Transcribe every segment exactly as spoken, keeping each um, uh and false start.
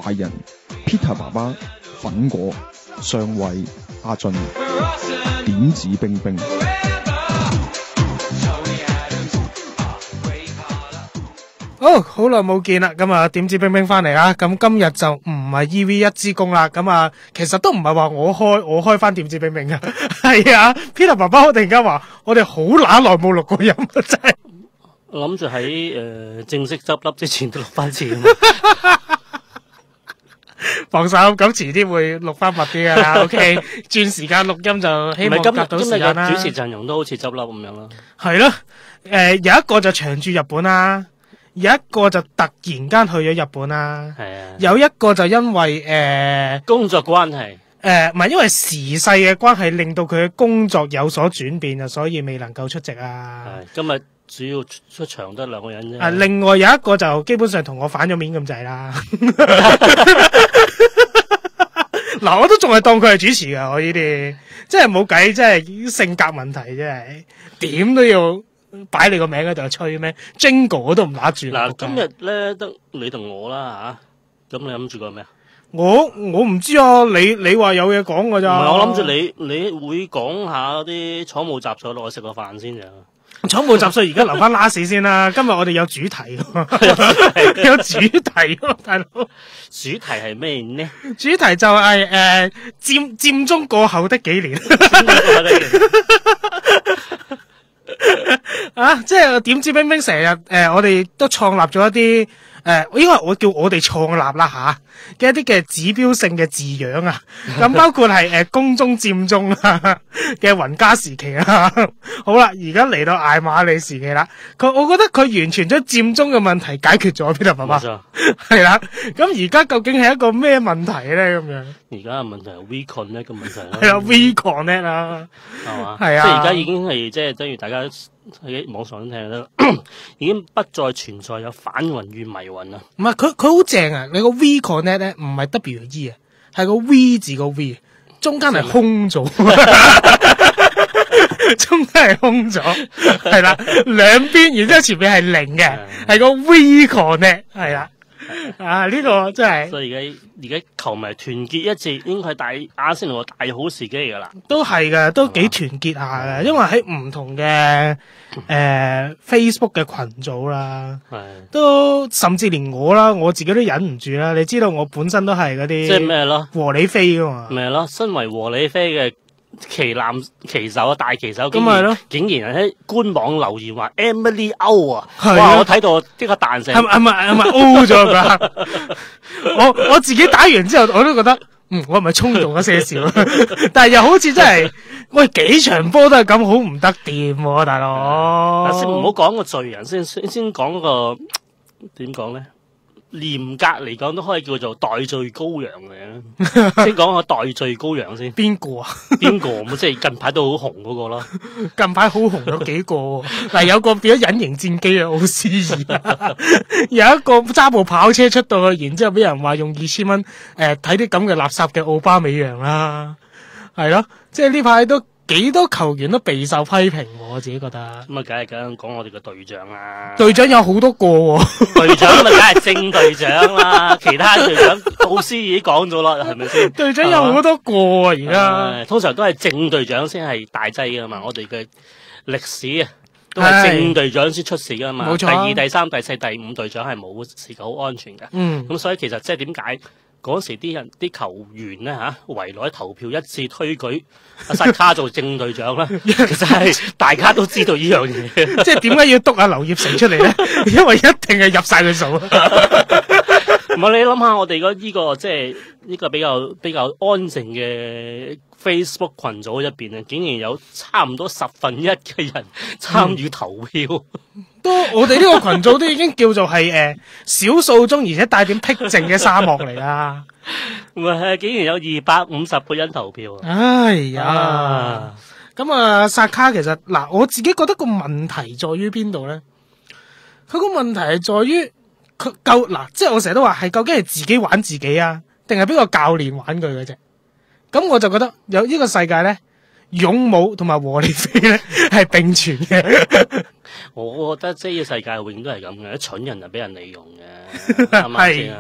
大人、Peter 爸爸、粉果、上尉、阿俊、點子冰冰。 好，好耐冇見啦，咁啊點知冰冰翻嚟啦，咁今日就唔係 E V 一之功啦，咁啊其實都唔係話我開我開翻點知冰冰啊，係啊 Peter 爸爸突然間話我哋好乸耐冇錄過音啊，真係我諗住喺誒正式執笠之前都錄翻次啊嘛。 放手，咁遲啲會錄翻密啲噶啦，OK 轉時間錄音就希望夾到時間啦。 今日嘅主持陣容都好似執笠咁樣啦。 係咯，誒有一個就長駐日本啦。有一個就突然間去咗日本啦， 係啊， 有一個就因為誒、呃、 工作關係， 誒唔係因為時勢嘅關係，令到佢嘅工作有所轉變啊，所以未能夠出席啊。 係今日主要出出場得兩個人啫。 啊，另外有一個就基本上同我反咗面咁滯啦。嗱，我都仲係當佢係主持噶，我呢啲即係冇計，即係性格問題，真係點都要。擺你個名喺度吹咩 ？Jingle 我都唔揦住。 嗱，今日咧得你同我啦吓，咁你諗住個咩啊？ 我我唔知啊，你你話有嘢講噶咋？ 唔係，我諗住你你會講下啲草木雜草落去食個飯先咋？ 草木雜草而家留翻 last 先啦。今日我哋有主題，有主題，大佬。 主題係咩呢？ 主題就係誒佔佔中過後的幾年。啊，即係點知冰冰成日誒，我哋都創立咗一啲誒、呃，應該我叫我哋創立啦吓嘅一啲嘅指標性嘅字樣啊，咁包括係誒宮中佔中啊嘅雲家時期啊，好啦，而家嚟到艾瑪利時期啦，佢我覺得佢完全將佔中嘅問題解決咗，Peter爸爸係啦，咁而家究竟係一個咩問題咧？咁樣而家嘅問題係 WeConnect 嘅問題啦， 係啊 WeConnect 啦， 係嘛， 係啊， 即係而家已經係即係等於大家喺網上都聽得，已經不再存在有反雲與迷雲啦。 唔係佢佢好正啊！你個 WeConnect 咧唔係 W E 啊，係個 V 字個 V， 中間係空咗，中間係空咗，係啦，兩邊，然之後前面係零嘅，係個 WeConnect，係啦。啊！呢、這個真係， 所以而家而家球迷團結一致，應該係大阿仙奴大好時機嚟噶啦。 都係嘅，都幾團結下嘅，因為喺唔同嘅誒、呃、Facebook 嘅群組啦，都甚至連我啦，我自己都忍唔住啦。你知道我本身都係嗰啲即係咩咯？ 和理非噶嘛？ 咩咯？身為和理非嘅旗艦旗手啊，大旗手， 咁咪咯， 竟然喺官網留言話 Emily O 啊，哇！我睇到即刻彈成， 係咪係咪係咪 O 咗噶？我我自己打完之後，我都覺得，嗯，我係咪衝動咗些少？但係又好似真係，喂，幾場波都係咁，好唔得掂，大佬。 先唔好講個罪人，先先先講個點講咧？嚴格嚟講都可以叫做代罪羔羊嘅，先講個代罪羔羊先。 邊個啊？ 邊個？咁即係近排都好紅嗰個咯。 近排好紅有幾個？嗱，有個變咗隱形戰機嘅奧斯爾，有一個揸部跑車出到去，然之後俾人話用二千蚊誒睇啲咁嘅垃圾嘅奧巴美揚啦，係咯，即係呢排都。幾多球員都備受批評，我自己覺得。 咁啊，梗係梗講我哋個隊長啦。 隊長有好多個喎， 隊長咪梗係正隊長啦，其他隊長奧斯已經講咗啦，係咪先？ 隊長有好多個啊，而家。 通常都係正隊長先係大劑噶嘛，我哋嘅歷史啊，都係正隊長先出事噶嘛。冇錯。第二、第三、第四、第五隊長係冇事嘅，好安全嘅。嗯。咁所以其實即係點解？嗰時啲人啲球員咧嚇圍內投票一致推舉阿薩卡做正隊長啦，其實係大家都知道呢樣嘢， 即係點解要督阿劉業成出嚟咧？因為一定係入晒佢數。 唔係你諗下，我哋嗰呢個即係呢個比較比較安靜嘅 Facebook 群組入邊啊，竟然有差唔多十分一嘅人參與投票。嗯都我哋呢個群組都已經叫做係誒少數中，而且帶點僻靜嘅沙漠嚟啦。 唔係，竟然有二百五十個人投票。 哎呀，咁啊，薩卡其實嗱，我自己覺得個問題在於邊度咧？佢個問題係在於佢夠嗱，即係我成日都話係究竟係自己玩自己啊，定係邊個教練玩佢嘅啫？咁我就覺得有呢個世界咧，勇武同埋和理非咧係並存嘅。 我覺得即係呢個世界永遠都係咁嘅，啲蠢人就俾人利用嘅，係咪先啊？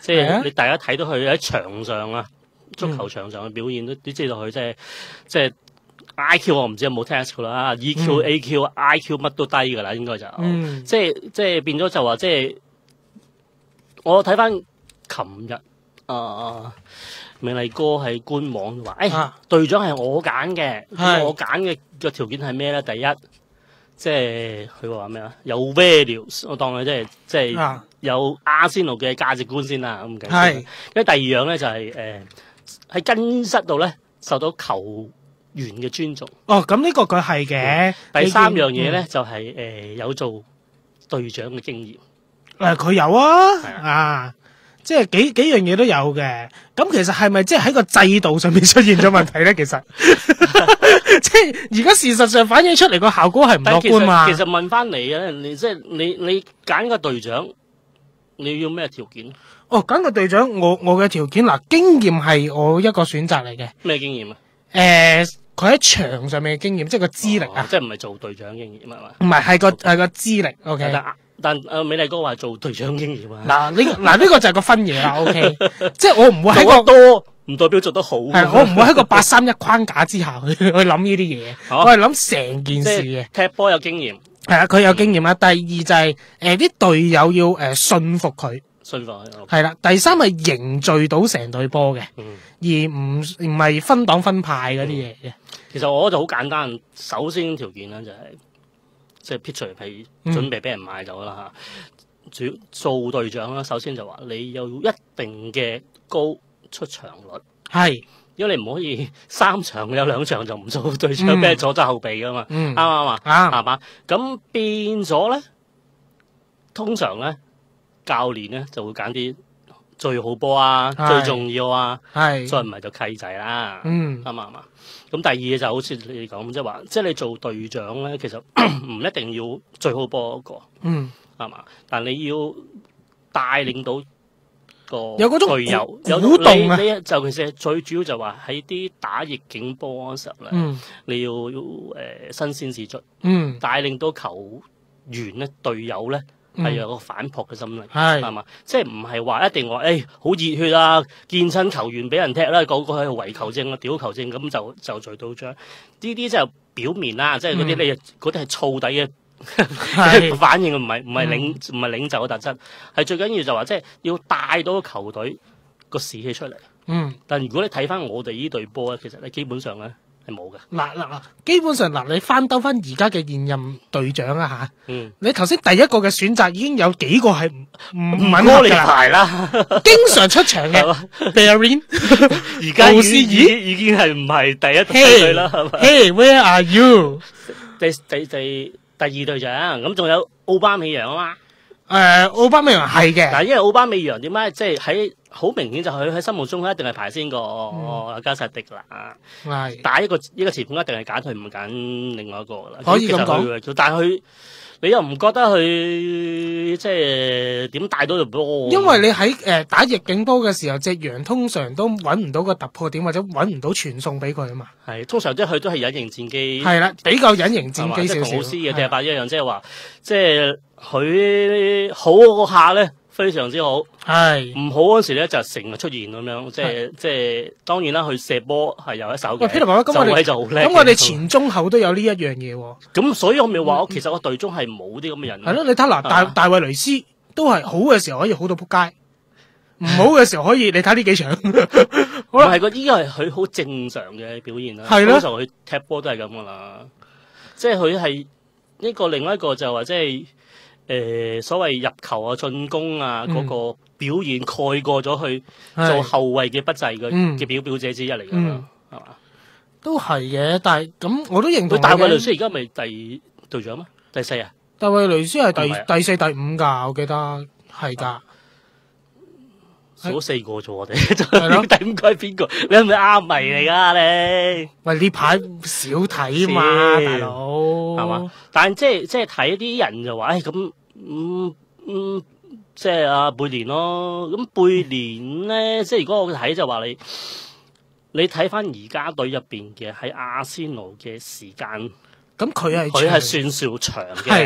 即係你大家睇到佢喺場上啊，足球場上嘅表現都都知道佢即係即係 I Q 我唔知有冇 test 噶啦 ，E Q、A Q、I Q 乜都低噶啦，應該就即係即係變咗就話即係我睇翻琴日啊。美麗哥係官網話，誒、哎啊、隊長係我揀嘅，我揀嘅個條件係咩咧？第一，即係佢話咩啊？有 values，我當佢即係即係有阿仙奴嘅價值觀先啦。咁嘅，因為第二樣咧就係誒喺更衣室度咧受到球員嘅尊重。 哦，咁呢個佢係嘅。 第三樣嘢咧、嗯、就係、是、誒、呃、有做隊長嘅經驗。 誒，佢有啊，啊。啊即係幾幾樣嘢都有嘅，咁其實係咪即係喺個制度上面出現咗問題咧？其實，即係而家事實上反映出嚟個效果係唔樂觀嘛。 其實問翻你啊，你即係你你揀個隊長，你要咩條件？ 哦，揀個隊長，我我嘅條件嗱，經驗係我一個選擇嚟嘅。 咩經驗啊？ 誒、呃，佢喺場上面嘅經驗，即係個資歷啊， 哦、即係唔係做隊長經驗係嘛？ 唔係，係個係個資歷。O K。 但誒、呃，美麗哥話做隊長經驗啊！ 嗱呢嗱呢個就係個分野啦。O K，即係我唔會喺個多唔代表做得好。係我唔會喺個八三一框架之下去去諗呢啲嘢。我係諗成件事嘅。 踢波有經驗係啊，佢有經驗啦。第二就係誒啲隊友要誒、呃、信服佢， 信服佢係啦。第三係凝聚到成隊波嘅， 嗯、 而唔唔係分黨分派嗰啲嘢嘅。 其實我就好簡單，首先條件咧就係、是。即係撇除係準備俾人買走啦嚇，主、嗯、做隊長啦，首先就話你有一定嘅高出場率， 係， 因為你唔可以三場有兩場就唔做隊長，俾人左側後備噶嘛，啱唔啱啊？ 啱， 係嘛？咁變咗咧，通常咧教練咧就會揀啲最好波啊，最重要啊，係，再唔係就契仔啦，嗯，啱嘛啱嘛。咁第二嘢就好似你講，即係話，即係你做隊長咧，其實唔一定要最好波嗰個，嗯，係嘛？但你要帶領到個有嗰種隊友有鼓動啊！ 你你就其實最主要就話喺啲打逆境波嗰時候咧，嗯，你要要誒、呃、新鮮事出，嗯，帶領到球員咧、隊友咧。係有個反撲嘅心理，係係嘛，即係唔係話一定話誒好熱血啊，見親球員俾人踢啦，個個喺度圍球證啊、屌球證咁就就聚到章，呢啲就係表面啦，即係嗰啲你嗰啲係燥底嘅反應，唔係唔係領唔係領袖嘅特質，係最緊要就話即係要帶到個球隊個士氣出嚟。嗯，但如果你睇翻我哋呢隊波咧，其實你基本上咧。係冇嘅。嗱嗱嗱，基本上嗱，你翻兜翻而家嘅現任隊長啊吓，嗯，你頭先第一個嘅選擇已經有幾個係唔唔穩㗎啦，啦經常出場嘅 Bellerin 而家已經已經係唔係第一隊啦，係咪 ？Hey where are you？ 第第第第二隊長，咁仲有奧巴美揚啊嘛。 誒，奧巴美揚係嘅， 但係因為奧巴美揚點解即係喺好明顯就佢喺心目中一定係排先過加薩迪啦，係打一個一個前鋒一定係揀佢唔揀另外一個啦， 可以咁講。 但係佢你又唔覺得佢即係點帶到條波？ 因為你喺誒打逆境波嘅時候，隻羊通常都揾唔到個突破點或者揾唔到傳送俾佢啊嘛。 係通常即係佢都係隱形戰機， 係啦，比較隱形戰機少少。 即係同老師嘅踢法一樣，即係話即係佢好嗰下咧。非常之好，係唔好嗰時咧就成日出現咁樣，即係即係當然啦，佢射波係有一手嘅。 喂，Peter 爸爸，咁我哋就好叻。 咁我哋前中後都有呢一樣嘢喎。 咁所以我咪話，我其實我隊中係冇啲咁嘅人。 係咯，你睇嗱，大大衛雷斯都係好嘅時候可以好到撲街，唔好嘅時候可以你睇呢幾場。 唔係個依個係佢好正常嘅表現啦。係咯，通常佢踢波都係咁噶啦，即係佢係呢個另外一個就話即係。誒、呃，所謂入球啊、進攻啊，嗰、嗯、個表現蓋過咗去做後衛嘅不濟嘅嘅表表者之一嚟噶嘛，係、嗯、嘛？ 都係嘅，但係咁我都認同。 大衛雷斯而家咪第隊長咩？第四啊？ 大衛雷斯係第、啊、第四、第五噶，我記得係噶。 數四個啫，我哋第五個係邊個？你係咪啱迷嚟噶你？ 喂，呢排少睇嘛，大佬係嘛？但係即係即係睇啲人就話，誒咁，嗯嗯，即係阿貝連咯。咁貝連咧，即係如果我睇就話你，你睇翻而家隊入邊嘅喺阿仙奴嘅時間， 咁佢係佢係算少長嘅。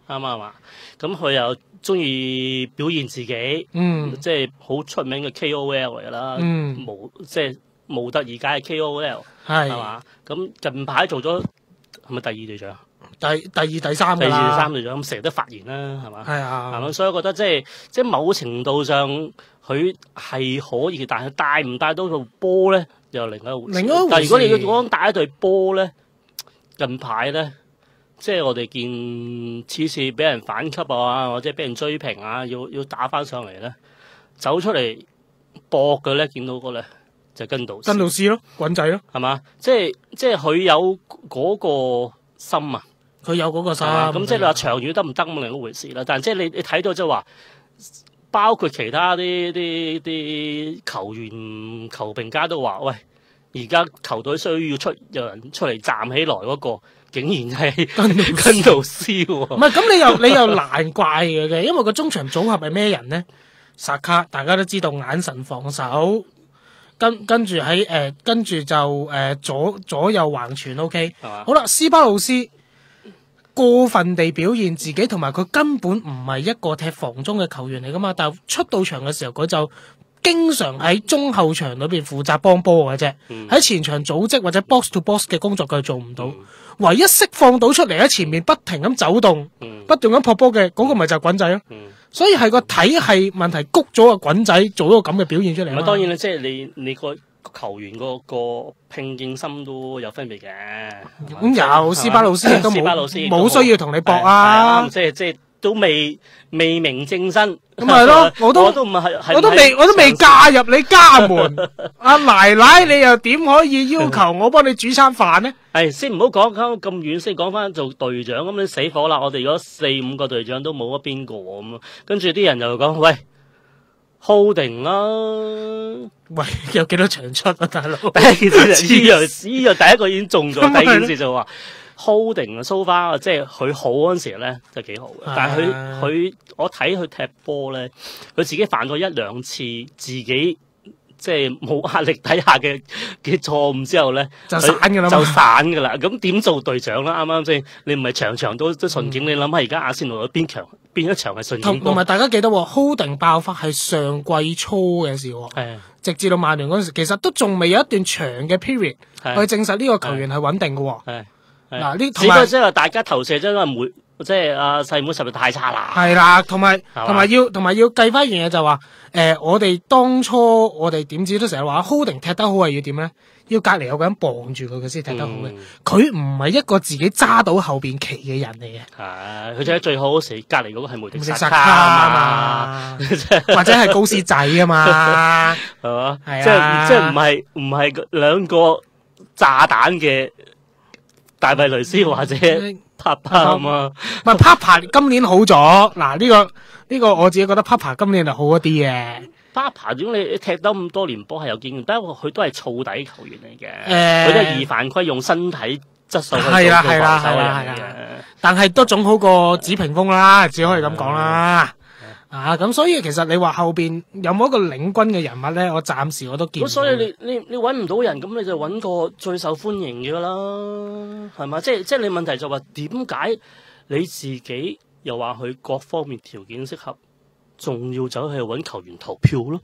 啱啱嘛？咁佢又中意表現自己， 嗯， 即係好出名嘅 K O L 嚟㗎啦， 嗯， 無即係模特兒界嘅 K O L 係係嘛？咁近排做咗係咪第二隊長？ 第第二第三第二、 㗎啦第三隊長咁成日都發言啦，係嘛？ 係啊， 係嘛？所以我覺得即係即係某程度上佢係可以，但係帶唔帶到套波咧，又另一回事。 另一回事但係如果你要講帶一隊波咧，近排咧，即係我哋見次次俾人反擊啊，或者俾人追平啊，要要打翻上嚟咧，走出嚟搏嘅咧，見到個咧就跟到跟導師咯，滾仔咯， 係嘛？即係即係佢有嗰個心啊！ 佢有嗰個心， 咁即係你話長遠得唔得咁另一回事啦。但係即係你你睇到即係話，包括其他啲啲啲球員球評家都話，喂，而家球隊需要出有人出嚟站起來嗰、那個，竟然係跟跟導師喎。 唔係咁，你又你又難怪嘅嘅，因為個中場組合係咩人咧？薩卡大家都知道眼神防守，跟跟住喺誒跟住就誒、呃、左左右橫傳 OK， 係嘛？ 好啦，斯巴魯斯過分地表現自己，同埋佢根本唔係一個踢防中嘅球員嚟噶嘛，但係出到場嘅時候佢就經常喺中後場裏邊負責幫波嘅啫，喺、嗯、前場組織或者 box to box 嘅工作佢做唔到、嗯，唯一釋放到出嚟喺前面不停咁走動，嗯、不斷咁撲波嘅嗰個咪就係滾仔咯、嗯，所以係個體系問題谷咗個滾仔做咗個咁嘅表現出嚟。 當然啦，即係你你個球員個個拼勁心都有分別嘅。咁、 嗯、有斯巴魯斯亦都冇冇需要同你搏啊， 即係即係都未未名正身。 咁咪咯，我都我都唔係， 我都未我都未嫁入你家門。阿奶奶，你又點可以要求我幫你煮餐飯呢？ 係先唔好講咁咁遠，先講翻做隊長咁，你死火啦！我哋如果四五個隊長都冇咗邊個咁，跟住啲人又講喂。Holding 啦、啊， 喂，有幾多場出啊，大佬？ 第一件事就呢樣，呢樣第一個已經中咗。第二件事就話 Holding 啊，so far即係佢好嗰陣時咧就幾好嘅，但係佢佢我睇佢踢波咧，佢自己犯咗一兩次自己即係冇壓力底下嘅嘅錯誤之後咧， 就散噶啦， 就散噶啦。咁點做隊長啦？啱啱先？你唔係場場都都順境，嗯、你諗下而家阿仙奴有邊強？邊一場係順境？同埋大家記得 ，Holding 爆發係上季初嘅事，係直至到曼聯嗰陣時，其實都仲未有一段長嘅 period 去證實呢個球員係穩定嘅。係嗱呢， 只不過即係大家投射真係每即係阿細妹實在太差啦。 係啦，同埋同埋要同埋要計翻一樣嘢就話，誒、呃，我哋當初我哋點知都成日話 Holding 踢得好係要點咧？要隔籬有個人傍住佢，佢先踢得好嘅。佢唔係一個自己揸到後邊旗嘅人嚟嘅。 係，佢踢得最好嗰時，隔籬嗰個係梅迪薩卡啊嘛，或者係高斯仔啊嘛， 係嘛？ 係啊， 即係即係唔係唔係兩個炸彈嘅大衛雷斯或者帕帕啊嘛？ 唔係帕帕今年好咗，嗱呢個呢個我自己覺得帕帕今年就好一啲嘅。 巴帕總你踢得咁多年波係有經驗，不過佢都係燥底球員嚟嘅，佢都係二犯規，用身體質素去做防守嘅。 但係都總好過子平鋒啦，只可以咁講啦。啊，咁所以其實你話後邊有冇一個領軍嘅人物咧？我暫時我都見唔到。 咁所以你你你揾唔到人，咁你就揾個最受歡迎嘅啦，係嘛？即係即係你問題就話點解你自己又話佢各方面條件適合？仲要走去揾球員投票咯，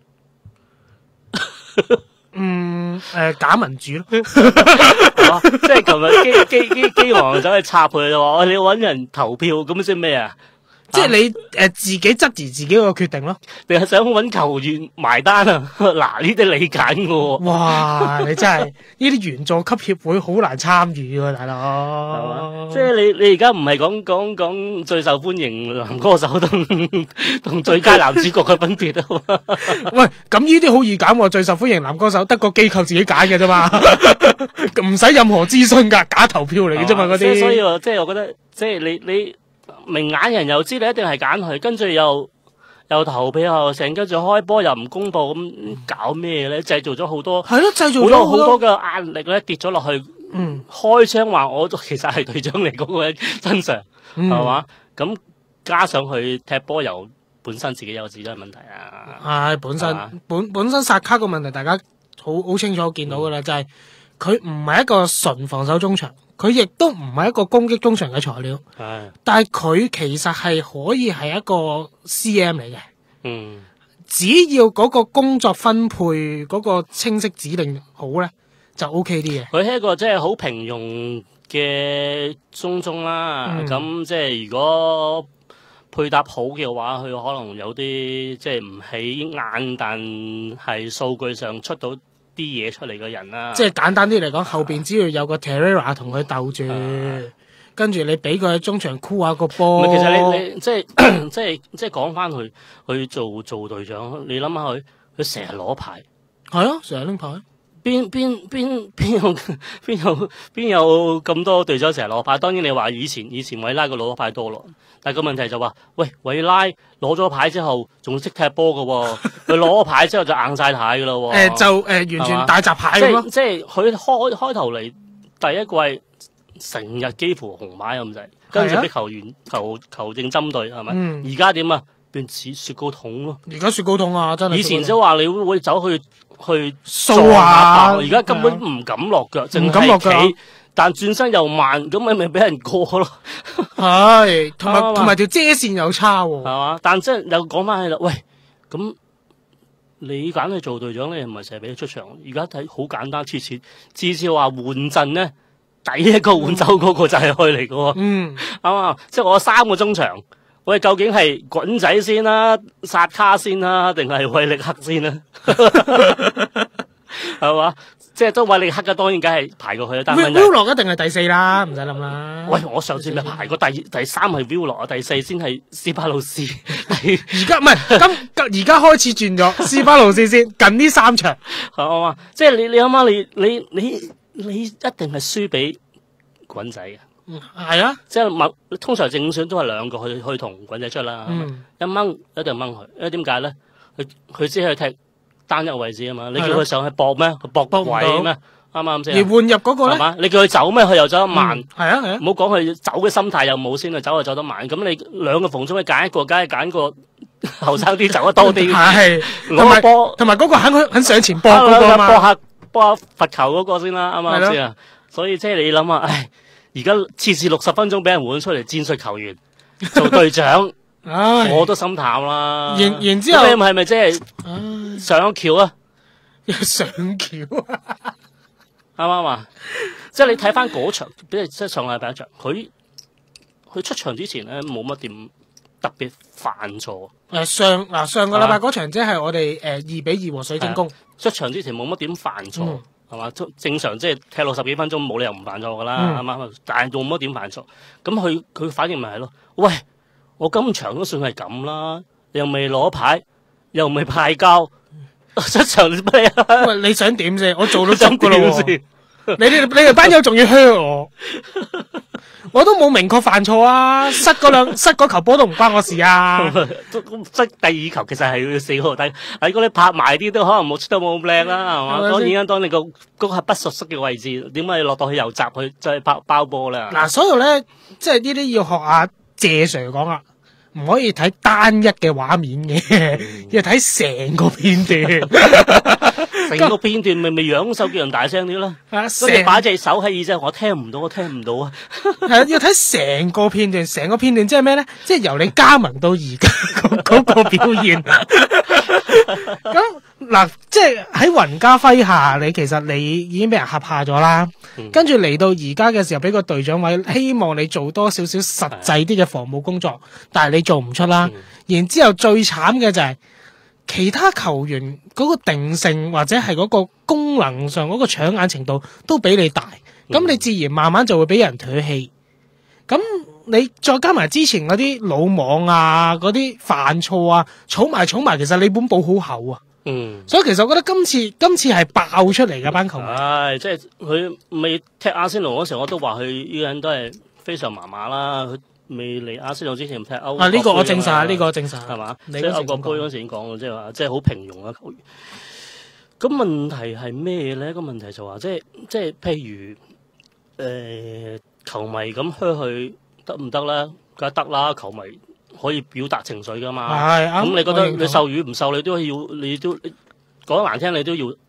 嗯，誒、呃，假民主咯， 啊、即係琴日基基基基王走去插佢就話，你揾人投票咁即係咩啊？ 即係你誒、呃、自己質疑自己個決定咯， 定係想揾球員埋單啊？嗱，呢啲你揀嘅喎。 哇！你真係呢啲員佐級協會好難參與喎，大佬。 即係你你而家唔係講講講最受歡迎男歌手同同最佳男主角嘅分別啊嘛？ 喂，咁呢啲好易揀喎，最受歡迎男歌手得個機構自己揀嘅啫嘛，唔使任何諮詢㗎，假投票嚟嘅啫嘛嗰啲。 所以即係我覺得，即係你你。明眼人又知你一定係揀佢，跟住又又投票，成跟住開波又唔公布，咁搞咩咧？製造咗好多係咯，製造咗好多嘅壓力咧，跌咗落去。嗯，開槍話我其實係隊長嚟嗰個人身上，係、嗯、嘛？咁加上佢踢波又本身自己有自己嘅問題啊。 係本身本本身薩卡個問題，大家好好清楚見到噶啦，就係、是。 佢唔係一個純防守中場，佢亦都唔係一個攻擊中場嘅材料。 係， 但係佢其實係可以係一個 C M 嚟嘅。 嗯， 只要嗰個工作分配嗰個清晰指令好咧，就 O K 啲嘅。 佢係一個即係好平庸嘅中中啦。咁、嗯、即係如果配搭好嘅話，佢可能有啲即係唔起眼，但係數據上出到啲嘢出嚟嘅人啦。 即係簡單啲嚟講，後邊只要有個 Terrera 同佢鬥住，嗯、跟住你俾佢喺中場箍下個波。 其實你你即係即係即係講翻佢去做做隊長，你諗下佢佢成日攞牌， 係啊，成日拎牌。 邊邊邊邊有邊有邊有咁多隊長成日攞牌？當然你話以前以前韋拉個攞牌多咯，但係個問題就話，喂，韋拉攞咗牌之後仲識踢波噶，佢攞咗牌之後就硬晒牌噶啦。誒、 呃，就誒、呃、完全大閘牌咁咯。 即係佢開開頭嚟第一季成日幾乎紅牌咁滯，跟住俾球員球球證針對係咪？而家點啊？變似雪糕筒咯。而家雪糕筒啊，真係。 以前就話你會會走去。去掃下， 而家根本唔敢落腳，淨係企，但轉身又慢，咁咪咪俾人過咯。 係，同埋同埋條遮線又差喎， 係嘛？但即係又講翻起啦，喂，咁你揀去做隊長，你唔係成日俾佢出場？而家睇好簡單，次次次次話換陣咧，第一個換走嗰個就係佢嚟嘅。嗯，啱嘛？即係我三個中場。喂，究竟係滾仔先啦、啊、薩卡先啦、啊，定係韋力克先啦、啊？係嘛？即係都韋力克嘅，當然梗係排過去啦。但係 Willock 一定係第四啦，唔使諗啦。 喂，我上次咪排過第第三係 Willock 啊，第四先係斯巴魯斯。 而家唔係，今而家開始轉咗斯巴魯斯先，近呢三場係嘛？即係你你諗下，你你你你一定係輸俾滾仔嘅。 嗯，係啊， 即係問，通常正選都係兩個去去同滾仔出啦，嗯、一掹一定掹佢，因為點解咧？佢佢只係踢單一位置啊嘛，你叫佢上去搏咩？佢搏位咩？啱唔啱先？ 而換入嗰個咧，係嘛？ 你叫佢走咩？佢又走得慢，係、 嗯、啊係啊， 唔好講佢走嘅心態又冇先，佢走就走得慢。咁你兩個縫中，你揀一個，梗係揀個後生啲，走得多啲。係， 同埋波，同埋嗰個肯肯上前搏嗰個嘛， 搏下搏下罰球嗰個先啦，啱唔啱先啊？所以即係你諗下，唉。而家次次六十分鐘俾人換出嚟戰術球員做隊長，我都心淡啦。 然然之後你係咪即係上橋啊？ 上橋啊？ 啱唔啱啊？即係你睇翻嗰場，比如即係上禮拜一場，佢佢出場之前咧冇乜點特別犯錯。 誒上嗱上個禮拜嗰場即係我哋誒二比二和水晶宮， 出場之前冇乜點犯錯。嗯係嘛？正常即係踢六十幾分鐘，冇理由唔犯錯噶啦，啱唔啱？但係仲冇乜點犯錯，咁佢佢反應咪係咯？喂，我今場都算係咁啦，又未攞牌，又未派膠，出場咩啊？ 喂，你想點啫？我做到足噶啦喎！你哋你哋班友仲要靴我，我都冇明確犯錯啊！失嗰兩失嗰球波都唔關我事啊！ 失第二球其實係要四個，但係如果你拍埋啲都可能冇出得冇咁靚啦，係嘛？當然啦，當你個嗰個係不熟悉嘅位置，點解你落到去右閘去再包包波咧？ 嗱，所以咧，即係呢啲要學下謝 Sir 講啊，唔可以睇單一嘅畫面嘅，嗯、要睇成個片段。 成個片段咪咪樣手叫人大聲啲咯，跟住擺隻手喺耳仔，我聽唔到，我聽唔到啊！ 係要睇成個片段，成個片段即係咩咧？即係由你加盟到而家嗰個表現。咁嗱，即係喺雲家輝下，你其實你已經俾人嚇怕咗啦。嗯、跟住嚟到而家嘅時候，俾個隊長位，希望你做多少少實際啲嘅防務工作，嗯、但係你做唔出啦。嗯、然之後最慘嘅就係、是。其他球員嗰個定性或者係嗰個功能上嗰個搶眼程度都比你大，咁、嗯、你自然慢慢就會俾人唾棄。咁你再加埋之前嗰啲魯莽啊，嗰啲犯錯啊，儲埋儲埋，其實你本簿好厚啊。嗯，所以其實我覺得今次今次係爆出嚟嘅班球員。 係，即係佢未踢阿仙奴嗰時候，我都話佢呢個人都係非常麻麻啦。未嚟阿仙奴之前唔踢歐啊！呢、這個我證實，呢、這個證實係嘛？即係歐國杯嗰時已經講，即係話即係好平庸啊球員。咁問題係咩咧？個問題就話即係即係譬如誒、呃、球迷咁噓佢得唔得咧？梗係得啦！球迷可以表達情緒噶嘛。係咁、嗯、你覺得你受與唔受，你都要你都講得難聽，你都要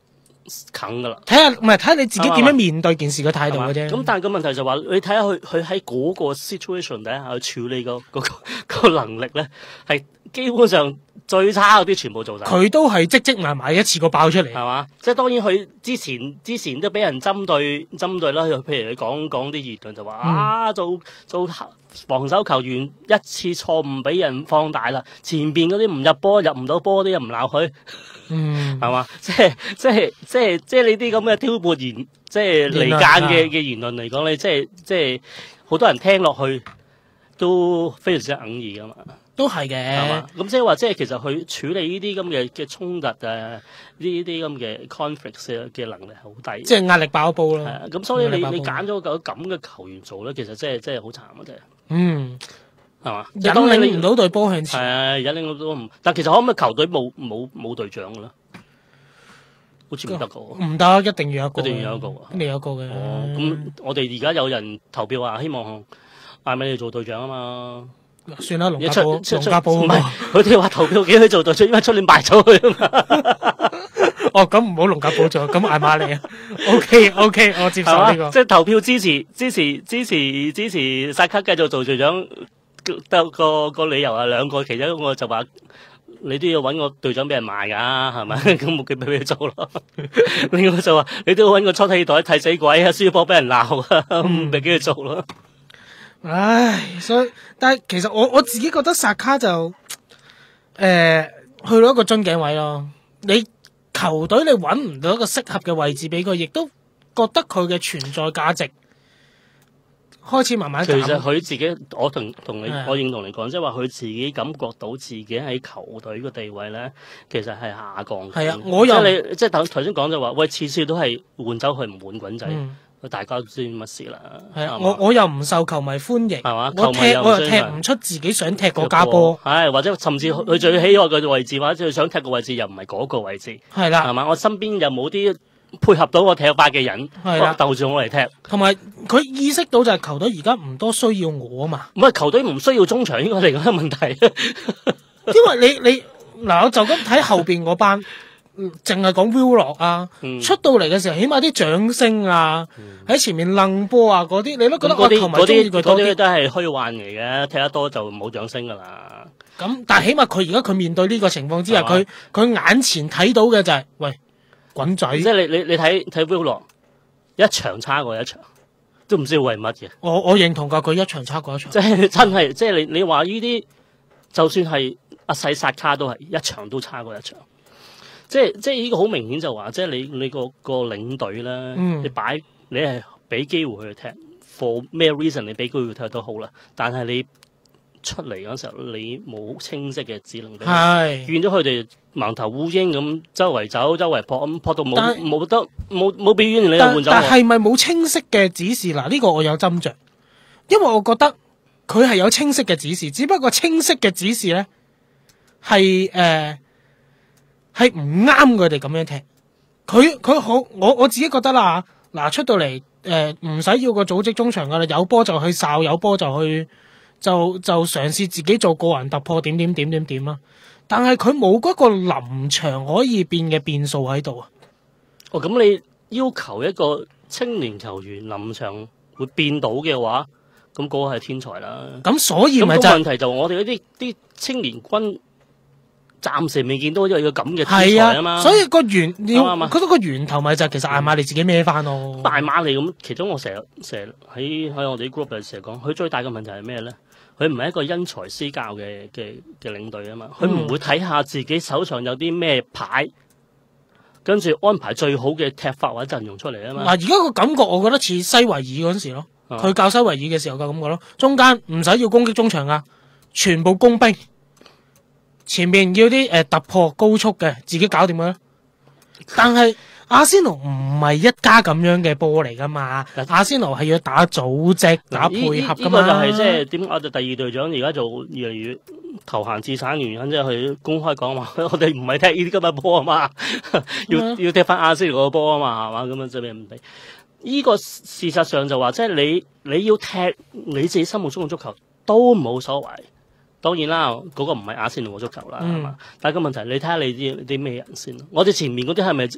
啃噶啦。 睇下唔係睇下你自己點樣面對件事嘅態度嘅啫。 咁但係個問題就話，你睇下佢佢喺嗰個 situation 底下去處理個嗰個個能力咧，係基本上最差嗰啲全部做晒。 佢都係積積埋埋一次過爆出嚟， 係嘛？即係當然佢之前之前都俾人針對針對啦。譬如你講講啲言論就話、嗯、啊，做做防守球員一次錯誤俾人放大啦，前邊嗰啲唔入波入唔到波啲又唔鬧佢。嗯，係嘛？即係即係即係即係你啲咁嘅挑撥言，即係離間嘅嘅言論嚟講，你即係即係好多人聽落去都非常之哽耳噶嘛。 都係嘅， 係嘛？咁即係話，即係其實佢處理呢啲咁嘅嘅衝突啊，呢啲咁嘅 conflict 嘅能力好低， 即係壓力爆煲咯。 係啊，咁所以你你揀咗個咁嘅球員做咧，其實真係真係好慘啊！真係。 嗯。 係嘛？ 引領唔到隊波向前。 係啊，引領到唔，但其實可唔可以球隊冇冇冇隊長嘅咧？好似唔得嘅喎。唔得，一定要有一個。 一定要有一個。 一定有一個嘅。 哦，咁我哋而家有人投票話希望艾米利做隊長啊嘛。 算啦，龍家寶，龍家寶唔係， 佢哋話投票幾佢做隊長，因為出年敗咗佢啊嘛。 哦，咁唔好龍家寶做，咁艾瑪利啊。O K O K， 我接受呢個。 即係投票支持支持支持支持薩卡繼續做隊長。得個個理由啊，兩個，其中一個就話你都要揾個隊長俾人賣噶，係咪？咁冇機會俾佢做咯。另外就話你都要揾個出氣袋替死鬼啊，輸波俾人鬧啊，唔俾佢做咯。 唉，所以但係其實我我自己覺得薩卡就誒、呃、去到一個樽頸位咯。你球隊你揾唔到一個適合嘅位置俾佢，亦都覺得佢嘅存在價值開始慢慢減。其實佢自己，我同同你，我認同你講，即係話佢自己感覺到自己喺球隊嘅地位咧，其實係下降。 係啊，我又即係你即係頭頭先講就話，喂，次次都係換走佢唔換滾仔，嗯、大家都知乜事啦。 係啊，我我又唔受球迷歡迎， 係嘛？ 我踢又我又踢唔出自己想踢嗰家波。 係或者甚至佢最喜愛嘅位置，或者佢想踢嘅位置又唔係嗰個位置。 係啦， 係嘛？我身邊又冇啲配合到我踢法嘅人，鬥住我嚟踢， 同埋佢意識到就係球隊而家唔多需要我啊嘛。 唔係球隊唔需要中場，應該嚟講係問題。 因為你你嗱，我就咁睇後邊嗰班，淨係講 Will 洛啊，嗯、出到嚟嘅時候，起碼啲掌聲啊，喺、嗯、前面愣波啊嗰啲，你都覺得我球迷中意佢多啲。 嗰啲都係虛幻嚟嘅，踢得多就冇掌聲噶啦。 咁但係起碼佢而家佢面對呢個情況之下，佢佢眼前睇到嘅就係、是、喂。滾仔， 即係你你你睇睇 Will 洛一場差過一場，都唔知為乜嘅。 我我認同噶，佢一場差過一場。 即係真係，即係你你話呢啲，就算係阿細薩卡都係一場都差過一場。即係即係呢個好明顯就話，即係你你個個領隊咧，嗯、你擺你係俾機會去踢 ，for 咩 reason 你俾機會去踢都好啦，但係你出嚟嗰時候，你冇清晰嘅指令俾佢，變咗佢哋盲頭烏蠅咁周圍走，周圍撲咁撲到冇冇得冇冇表現，你又換走。 但係咪冇清晰嘅指示？嗱，呢個我有斟酌，因為我覺得佢係有清晰嘅指示，只不過清晰嘅指示咧係誒係唔啱佢哋咁樣踢。佢佢好，我我自己覺得啦，嗱出到嚟誒唔使要個組織中場噶啦，有波就去哨，有波就去。就就嘗試自己做個人突破，點點點點點啦。但係佢冇嗰個臨場可以變嘅變數喺度啊。 哦，咁你要求一個青年球員臨場會變到嘅話，咁嗰個係天才啦。 咁所以咪就問題就我哋嗰啲啲青年軍暫時未見到有個咁嘅天才啊嘛。 所以個源要覺得個源頭咪就係其實艾瑪利自己孭翻咯。 艾瑪利咁，其中我成日成日喺喺我哋啲 group 入成日講，佢最大嘅問題係咩咧？佢唔係一個因材施教嘅嘅嘅領隊啊嘛，佢唔會睇下自己手上有啲咩牌，跟住安排最好嘅踢法或者陣容出嚟啊嘛。嗱，而家個感覺我覺得似西維爾嗰陣時咯，佢、啊、教西維爾嘅時候嘅感覺咯，中間唔使要攻擊中場啊，全部攻兵，前面要啲誒、呃、突破高速嘅，自己搞掂佢咯。但係阿仙奴唔係一家咁樣嘅波嚟噶嘛，阿仙奴係要打組織、打配合噶嘛。 呢、這個就係即係點？我哋第二隊長而家做越嚟越投閒置產原因，即係佢公開講話，我哋唔係踢呢啲咁嘅波啊嘛，要、嗯、要踢翻阿仙奴個波啊嘛，係嘛？咁樣即係唔俾。呢、這個事實上就話，即係你你要踢你自己心目中嘅足球都冇所謂。當然啦，嗰、那個唔係阿仙奴嘅足球啦，係嘛、嗯？但係個問題，你睇下你啲啲咩人先？我哋前面嗰啲係咪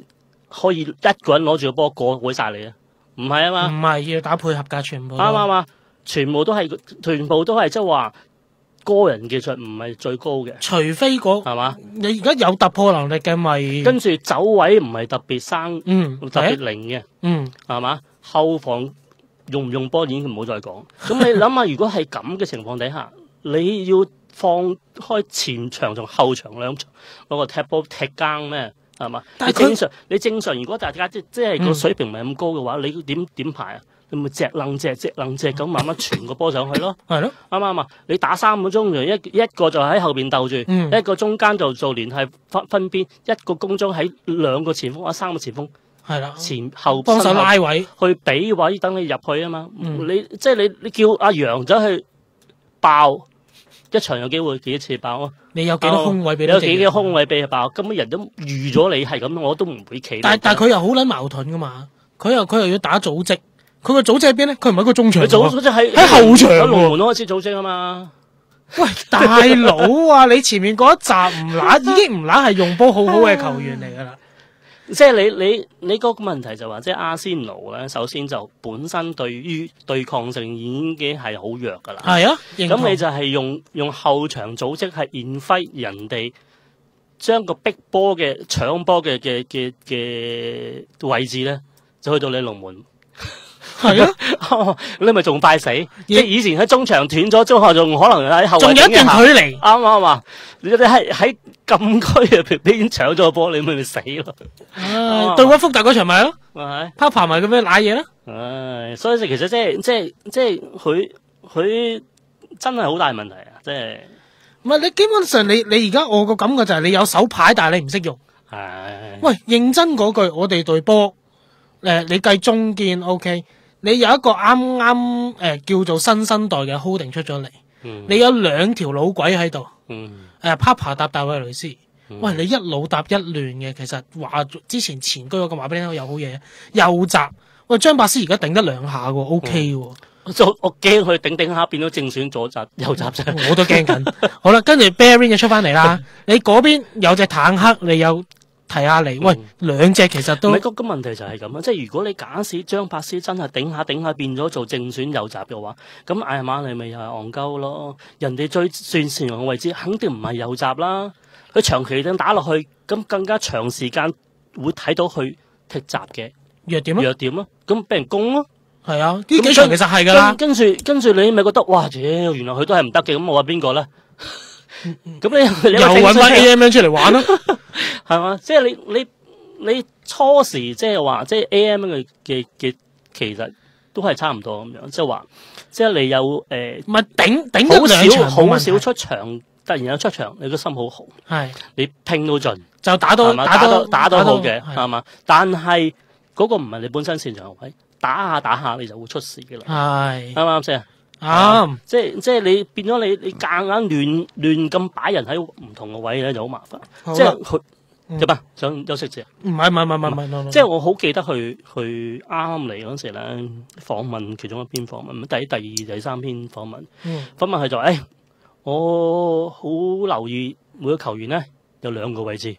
可以一個人攞住個波過會晒你啊？唔係啊嘛， 唔係要打配合㗎，全部啱啱啱全部都係全部都係即係話個人技術唔係最高嘅， 除非嗰係嘛？ 你而家有突破能力嘅咪跟住走位唔係特別生， 嗯， 特別靈嘅， 嗯， 係嘛？後防用唔用波已經唔好再講。咁你諗下，如果係咁嘅情況底下，你要放開前場同後場兩場嗰個踢波踢更咩？係嘛？你正常，你正常，如果大家即即係個水平唔係咁高嘅話，嗯、你點點排啊？你咪隻楞隻隻楞隻咁慢慢傳個波上去咯。係咯，啱唔啱啊？你打三個鐘就一一個就喺後邊鬥住，嗯、一個中間就做聯繫分分邊，一個攻中喺兩個前鋒或者三個前鋒，係啦，前後幫手拉位， 去俾位等你入去啊嘛。 嗯、 你即係你你叫阿楊走去爆。一場有機會幾多次爆啊？ 你有幾多空位俾？ 你有幾多空位俾佢爆？根本人都預咗你係咁，我都唔會企。 但但佢又好撚矛盾噶嘛？佢又佢又要打組織，佢個組織喺邊咧？佢唔係個中場， 佢組織喺喺後場。 喺龍門開始組織啊嘛！ 喂，大佬啊！你前面嗰一集唔乸已經唔乸係用波好好嘅球員嚟噶啦。 即係你你你嗰個問題就話，即係阿仙奴咧，首先就本身對於對抗性已經係好弱噶啦。 係啊， 咁你就係用用後場組織係引揮人哋，將個逼波嘅搶波嘅嘅嘅嘅位置咧，就去到你龍門。係啊，你咪仲快死？即係以前喺中場斷咗，中後仲可能喺後， 仲有一段距離。 啱啱啊！你你喺喺禁區入邊俾人搶咗個波，你咪咪死咯！ 唉，對屈福特嗰場咪咯， 係拋爬埋咁樣瀨嘢啦。 唉，所以其實即係即係即係佢佢真係好大問題啊！即係唔係你基本上你你而家我個感覺就係你有手牌，但係你唔識用。 係喂，認真嗰句，我哋隊波誒，你計中堅 OK。你有一個啱啱誒叫做新生代嘅 holding 出咗嚟，嗯、你有兩條老鬼喺度，誒、嗯呃、Papa 搭大衛雷斯，嗯、喂你一老搭一亂嘅，其實話之前前居嗰個話俾你聽有好嘢，右閘，喂張伯斯而家頂得兩下喎 ，OK 喎， 我我驚佢頂頂下變咗正選左閘右閘啫， 我都驚緊。好啦，跟住 Bellerin 就出翻嚟啦，你嗰邊有隻坦克，你有。提下嚟，喂，兩隻其實都。 美國嘅問題就係咁啊，即係如果你假使張柏斯真係頂下頂下變咗做正選右閘嘅話，咁艾馬你咪又係戇鳩咯。人哋最算擅長嘅位置肯定唔係右閘啦，佢長期咁打落去，咁更加長時間會睇到佢踢閘嘅弱點咯， 弱點咯，咁俾人攻咯。 係啊，呢幾場其實係噶啦。 跟住跟住你咪覺得哇，屌，原來佢都係唔得嘅，咁我話邊個咧？咁你又搵翻 A M N 出嚟玩咯， 係嘛？即係你你你初時即係話，即係 A M N 嘅嘅嘅，其實都係差唔多咁樣，即係話，即係你有誒， 唔係頂頂好少好少出場，突然有出場，你個心好紅，係你拼到盡， 就打到打到打到好嘅，係嘛？但係嗰個唔係你本身擅長嘅位，打下打下你就會出事嘅啦，係啱唔啱先？ 啊！ 嗯、即係即係你變咗你你夾硬亂亂咁擺人喺唔同嘅位咧就好麻煩。即係佢點啊？想休息啫？唔係唔係唔係唔係唔係。即係我好記得去去啱啱嚟嗰時咧訪問其中一篇訪問，第第二第三篇訪問。嗯、訪問係就誒、哎，我好留意每個球員咧有兩個位置。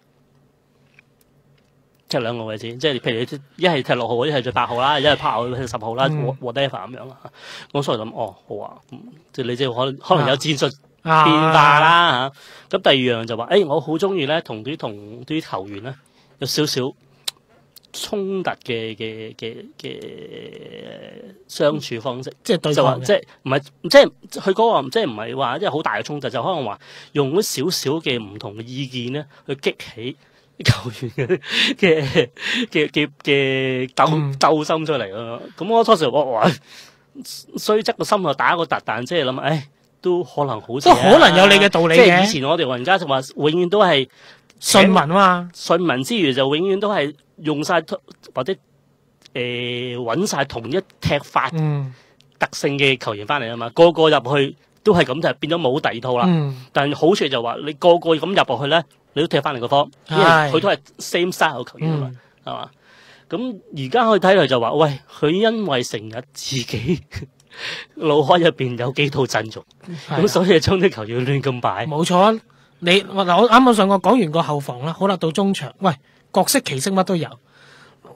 踢兩個位置，即係譬如你一係踢六號，一係踢八號啦，一係拍號，踢十號啦，whatever 咁樣啦。我所以諗，哦，好啊，即係你即係可能可能有戰術變化啦嚇。咁、啊、第二樣就話，誒、欸，我好中意咧，同啲同啲球員咧有少少衝突嘅嘅嘅嘅相處方式，即係對就話即係唔係即係佢嗰個即係唔係話即係好大嘅衝突，就可能話用咗少少嘅唔同嘅意見咧去激起球員嘅嘅嘅嘅鬥鬥心出嚟咯，咁我初時我話，雖則個心就打個突，但即係諗，誒，都可能好似，都可能有你嘅道理嘅。即係以前我哋老人家就話，永遠都係順民啊嘛，順民之餘就永遠都係用晒或者誒揾晒同一踢法特性嘅球員翻嚟啊嘛，個個入去都係咁就變咗冇第二套啦。嗯、但係好處就話你個個咁入落去咧。你都踢翻嚟個方，因為佢都係 same style 球員啊嘛，係嘛、嗯？咁而家可以睇嚟就話，喂，佢因為成日自己腦海入邊有幾套陣容，咁的所以將啲球員亂咁擺。冇錯，你嗱我啱啱上個講完個後防啦，好啦，到中場，喂，各色其色乜都有。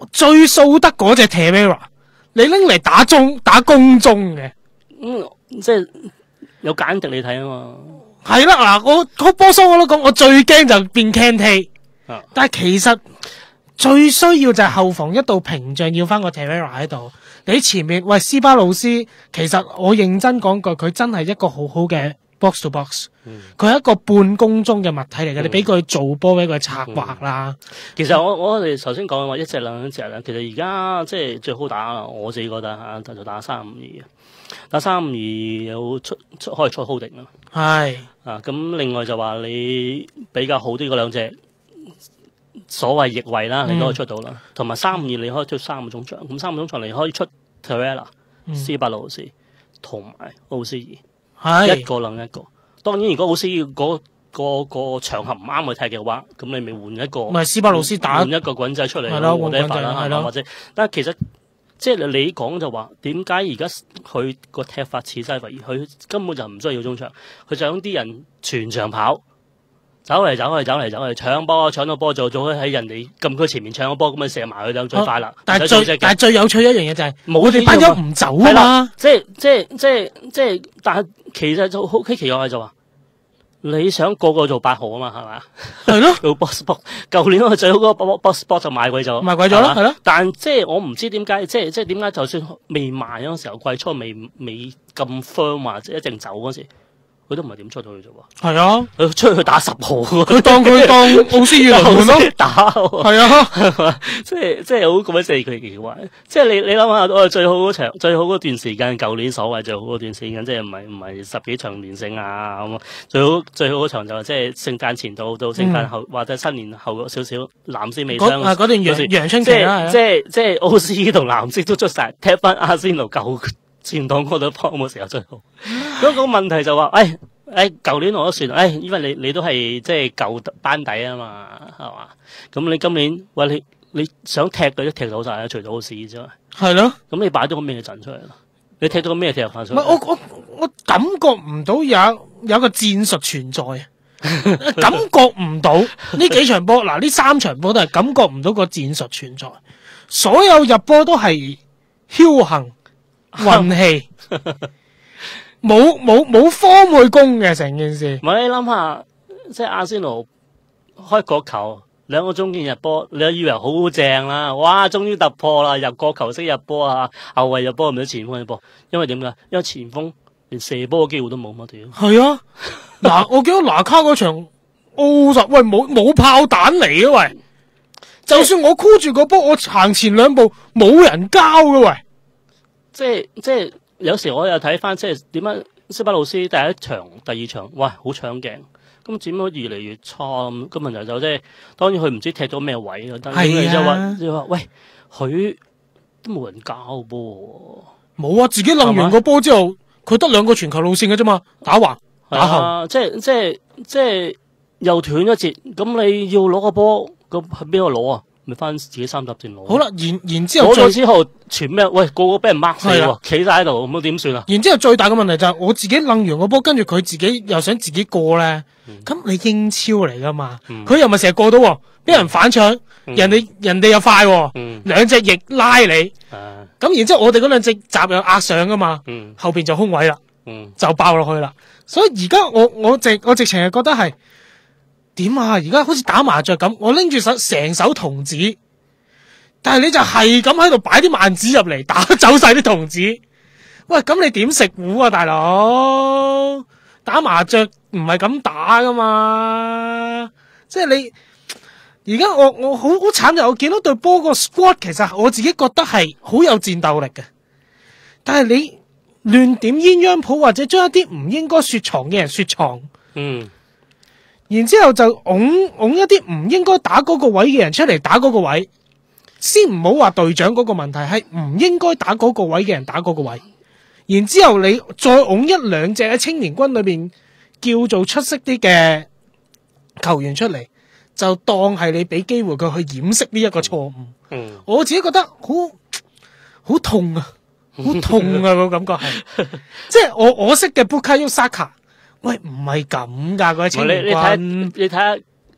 最掃得嗰隻 Tavera， 你拎嚟打中打攻中嘅， 嗯，即係有簡迪你睇啊嘛。 係啦，嗱，我嗰波叔我都講，我最驚就變 Kante， 啊， 但係其實最需要就係後防一道屏障，要翻個 Tavera 喺度。你前面喂斯巴魯斯，其實我認真講句，佢真係一個好好嘅 box to box，佢係、嗯、一個半攻中嘅物體嚟嘅，嗯、你俾佢做波，俾佢策劃啦。 其實我我哋頭先講嘅話一隻兩隻啦，其實而家即係最好打啦，我自己覺得吓就打三五二，打三五二有出出可以出 holding 啦。係啊，咁另外就話你比較好啲嗰兩隻。所謂翼位啦，你都可以出到啦，同埋三五二你可以出三個中場，咁三個中場你可以出 Tavera、嗯、斯巴魯斯同埋奧斯爾，一個撚一個。當然，如果奧斯爾嗰個個場合唔啱佢踢嘅話，咁你咪換一個，咪斯巴魯斯打換一個滾仔出嚟，冇得法啦，係咯，或者，但係其實即係你講就話，點解而家佢個踢法似西維爾，佢根本就唔需要中場，佢想啲人全場跑。走嚟走去走嚟走去搶波搶到波就做喺人哋禁區前面搶個波咁咪射埋佢就最快啦。但係最但係最有趣一樣嘢就係我哋班友唔走啊嘛。即係即係即係即係，但係其實就好奇奇怪就話，你想個個做八號啊嘛係咪？係咯。做 box box， 舊年我最好嗰個 box box 就賣鬼咗，賣鬼咗咯係咯。但即係我唔知點解，即係即係點解就算未賣嗰時候，季初未未咁 firm 或者一定走嗰時。佢都唔係點出到去啫喎，係啊，佢出去打十號，佢當佢當奧斯爾輪換咯，打係啊，係嘛，即係即係好咁樣四佢奇怪，即係你你諗下，我最好嗰場最好嗰段時間，舊年所謂最好嗰段時間，即係唔係唔係十幾場連勝啊咁啊，最好最好嗰場就即係聖誕前到到聖誕後、嗯、或者新年後少少藍絲未傷啊嗰段陽陽春期啦，即係即係奧斯爾同藍絲都出晒，踢翻阿仙奴舊。前檔嗰度幫冇時候最好，嗰個問題就話，誒誒，舊年我都算，誒，因為你你都係即係舊班底啊嘛，係嘛？咁你今年，喂你你想踢佢都踢到晒，除咗好事之外，係咯。咁你擺咗個咩陣出嚟咯？你踢到個咩踢法出嚟？我我我感覺唔到有有個戰術存在，感覺唔到呢幾場波，嗱呢三場波都係感覺唔到個戰術存在，所有入波都係僥倖。運氣冇冇冇方去攻嘅成件事，唔係你諗下，即係阿仙奴開角球兩個中堅入波，你都以為好正啦，哇！終於突破啦，入角球式入波啊，後衛入波唔使前鋒入波，因為點解？因為前鋒連射波嘅機會都冇乜屌。係啊，嗱，我記得拿卡嗰場奧實，喂冇冇炮彈嚟啊喂！就算我箍住個波，我行前兩步冇人交嘅喂。即係即係有時我又睇翻即係點樣斯巴魯斯第一場第二場哇好搶鏡，咁點解越嚟越差咁？咁問題就即係當然佢唔知踢咗咩位啊，但係就話就話喂佢都冇人交波，冇啊，自己冧完個波之後佢得兩個傳球路線嘅啫嘛，打橫打後，即係即係即係又斷咗節，咁你要攞個波咁喺邊度攞啊？咪翻自己三十線攞。好啦，然然之後攞咗之後，全咩？喂，個個俾人 mark 死喎，企晒喺度，咁點算啊？然之後最大嘅問題就係我自己掹完個波，跟住佢自己又想自己過咧。咁、嗯、你英超嚟噶嘛？佢、嗯、又咪成日過到，俾人反搶，嗯、人哋人哋又快，兩隻翼拉你。咁、啊、然之後我哋嗰兩隻閘又壓上噶嘛？嗯、後邊就空位啦，嗯、就爆落去啦。所以而家我我直我直情係覺得係。點啊！而家好似打麻雀咁，我拎住手成手童子，但係你就係咁喺度擺啲萬子入嚟，打走晒啲童子。喂，咁你點食糊啊，大佬？打麻雀唔係咁打噶嘛？即係你而家我我好好慘就我見到對波個 squad， 其實我自己覺得係好有戰鬥力嘅，但係你亂點鴛鴦譜或者將一啲唔應該雪藏嘅人雪藏，嗯。然之後就拱拱一啲唔應該打嗰個位嘅人出嚟打嗰個位，先唔好話隊長嗰個問題，係唔應該打嗰個位嘅人打嗰個位。然之後你再拱一兩隻喺青年軍裏邊叫做出色啲嘅球員出嚟，就當係你俾機會佢去掩飾呢一個錯誤。嗯，我自己覺得好好痛啊，好痛啊個感覺係，即係我我識嘅布卡沃薩卡。喂，唔係咁噶，嗰啲青年軍。你睇，你睇下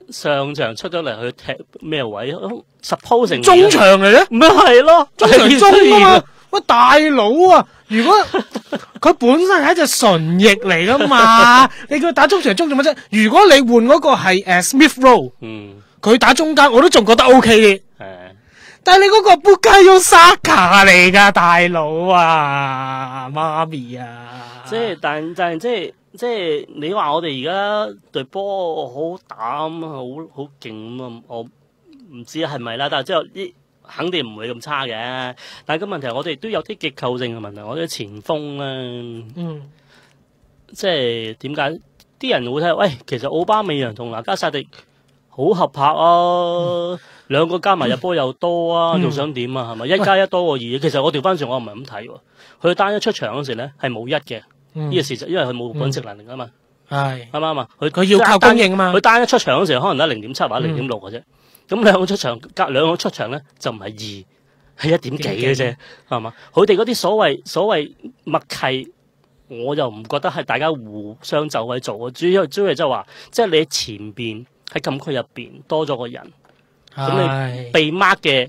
上場出咗嚟去踢咩位 ？suppose 中場嚟咧， 咪係咯， 中場中啊嘛。喂，大佬啊！如果佢本身係一隻純翼嚟噶嘛，你叫佢打中場中做乜啫？如果你換嗰個係誒、呃、Smith Rowe， 嗯，佢打中間我都仲覺得 O K 嘅。係，但係你嗰個 Bukayo Saka 嚟噶，大佬啊，媽咪啊！ 即係，但但係即係即係你話我哋而家隊波好膽，好好勁啊！我唔知係咪啦，但係之後啲。肯定唔會咁差嘅，但係個問題係我哋都有啲結構性嘅問題，我哋前鋒咧，嗯，即係點解啲人會睇？喂，其實奧巴美揚同拿加薩迪好合拍啊，兩、嗯、個加埋入波又多啊，仲、嗯、想點啊？係咪一加一多過二？其實我調翻轉我唔係咁睇喎，佢單一出場嗰時咧係冇一嘅，呢、嗯、個事實，因為佢冇本職能力啊嘛，係啱唔啱啊？佢佢要靠供應啊嘛，佢單一出場嗰時可能得零點七或者零點六嘅啫。咁兩個出場隔兩個出場咧就唔係二，係一點幾嘅啫，係嘛？佢哋嗰啲所謂所謂默契，我就唔覺得係大家互相就位做啊。主要主要就係話，即係你前邊喺禁區入邊多咗個人，咁你被 mark 嘅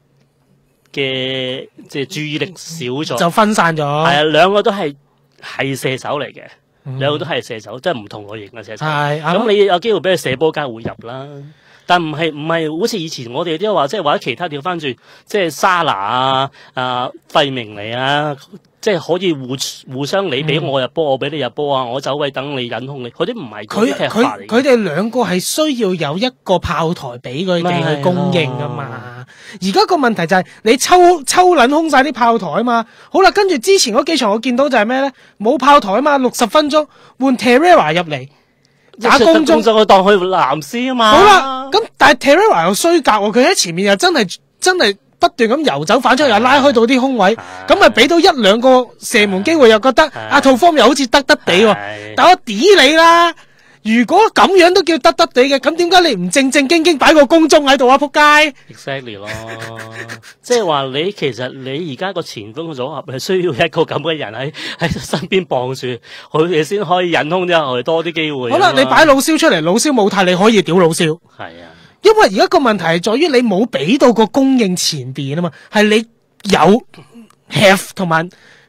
嘅即係注意力少咗， 就分散咗。 係啊，兩個都係係射手嚟嘅，兩、嗯、個都係射手，即係唔同類型嘅射手。係咁，你有機會俾佢射波，梗係會入啦。但唔係唔係好似以前我哋啲話，即係或者其他調翻轉，即係沙拿啊、啊費明尼啊，即係可以互互相你俾我入波，嗯、我俾你入波啊，我走位等你引控你，嗰啲唔係佢佢佢哋兩個係需要有一個炮台俾佢哋去供應噶嘛。而家個問題就係你抽抽撚空晒啲炮台啊嘛。好啦，跟住之前嗰幾場我見到就係咩咧？冇炮台啊嘛，六十分鐘換 Terrera 入嚟。打攻中就當佢藍絲啊嘛， 好啦，咁但係 Terrera 又衰格喎，佢喺前面又真係真係不斷咁游走反出，又拉開到啲空位，咁咪俾到一兩個射門機會，又覺得阿套方又好似得得地喎，但我屌你啦！如果咁樣都叫得得地嘅，咁點解你唔正正經經擺個攻中喺度啊？仆街 ！Exactly 咯，即係話你其實你而家個前鋒嘅組合係需要一個咁嘅人喺喺身邊傍住，佢哋先可以引空之後多啲機會。 好啦，你擺老蕭出嚟，老蕭冇態，你可以屌老蕭。 係啊， 因為而家個問題係在於你冇俾到個供應前邊啊嘛，係你有 have 同埋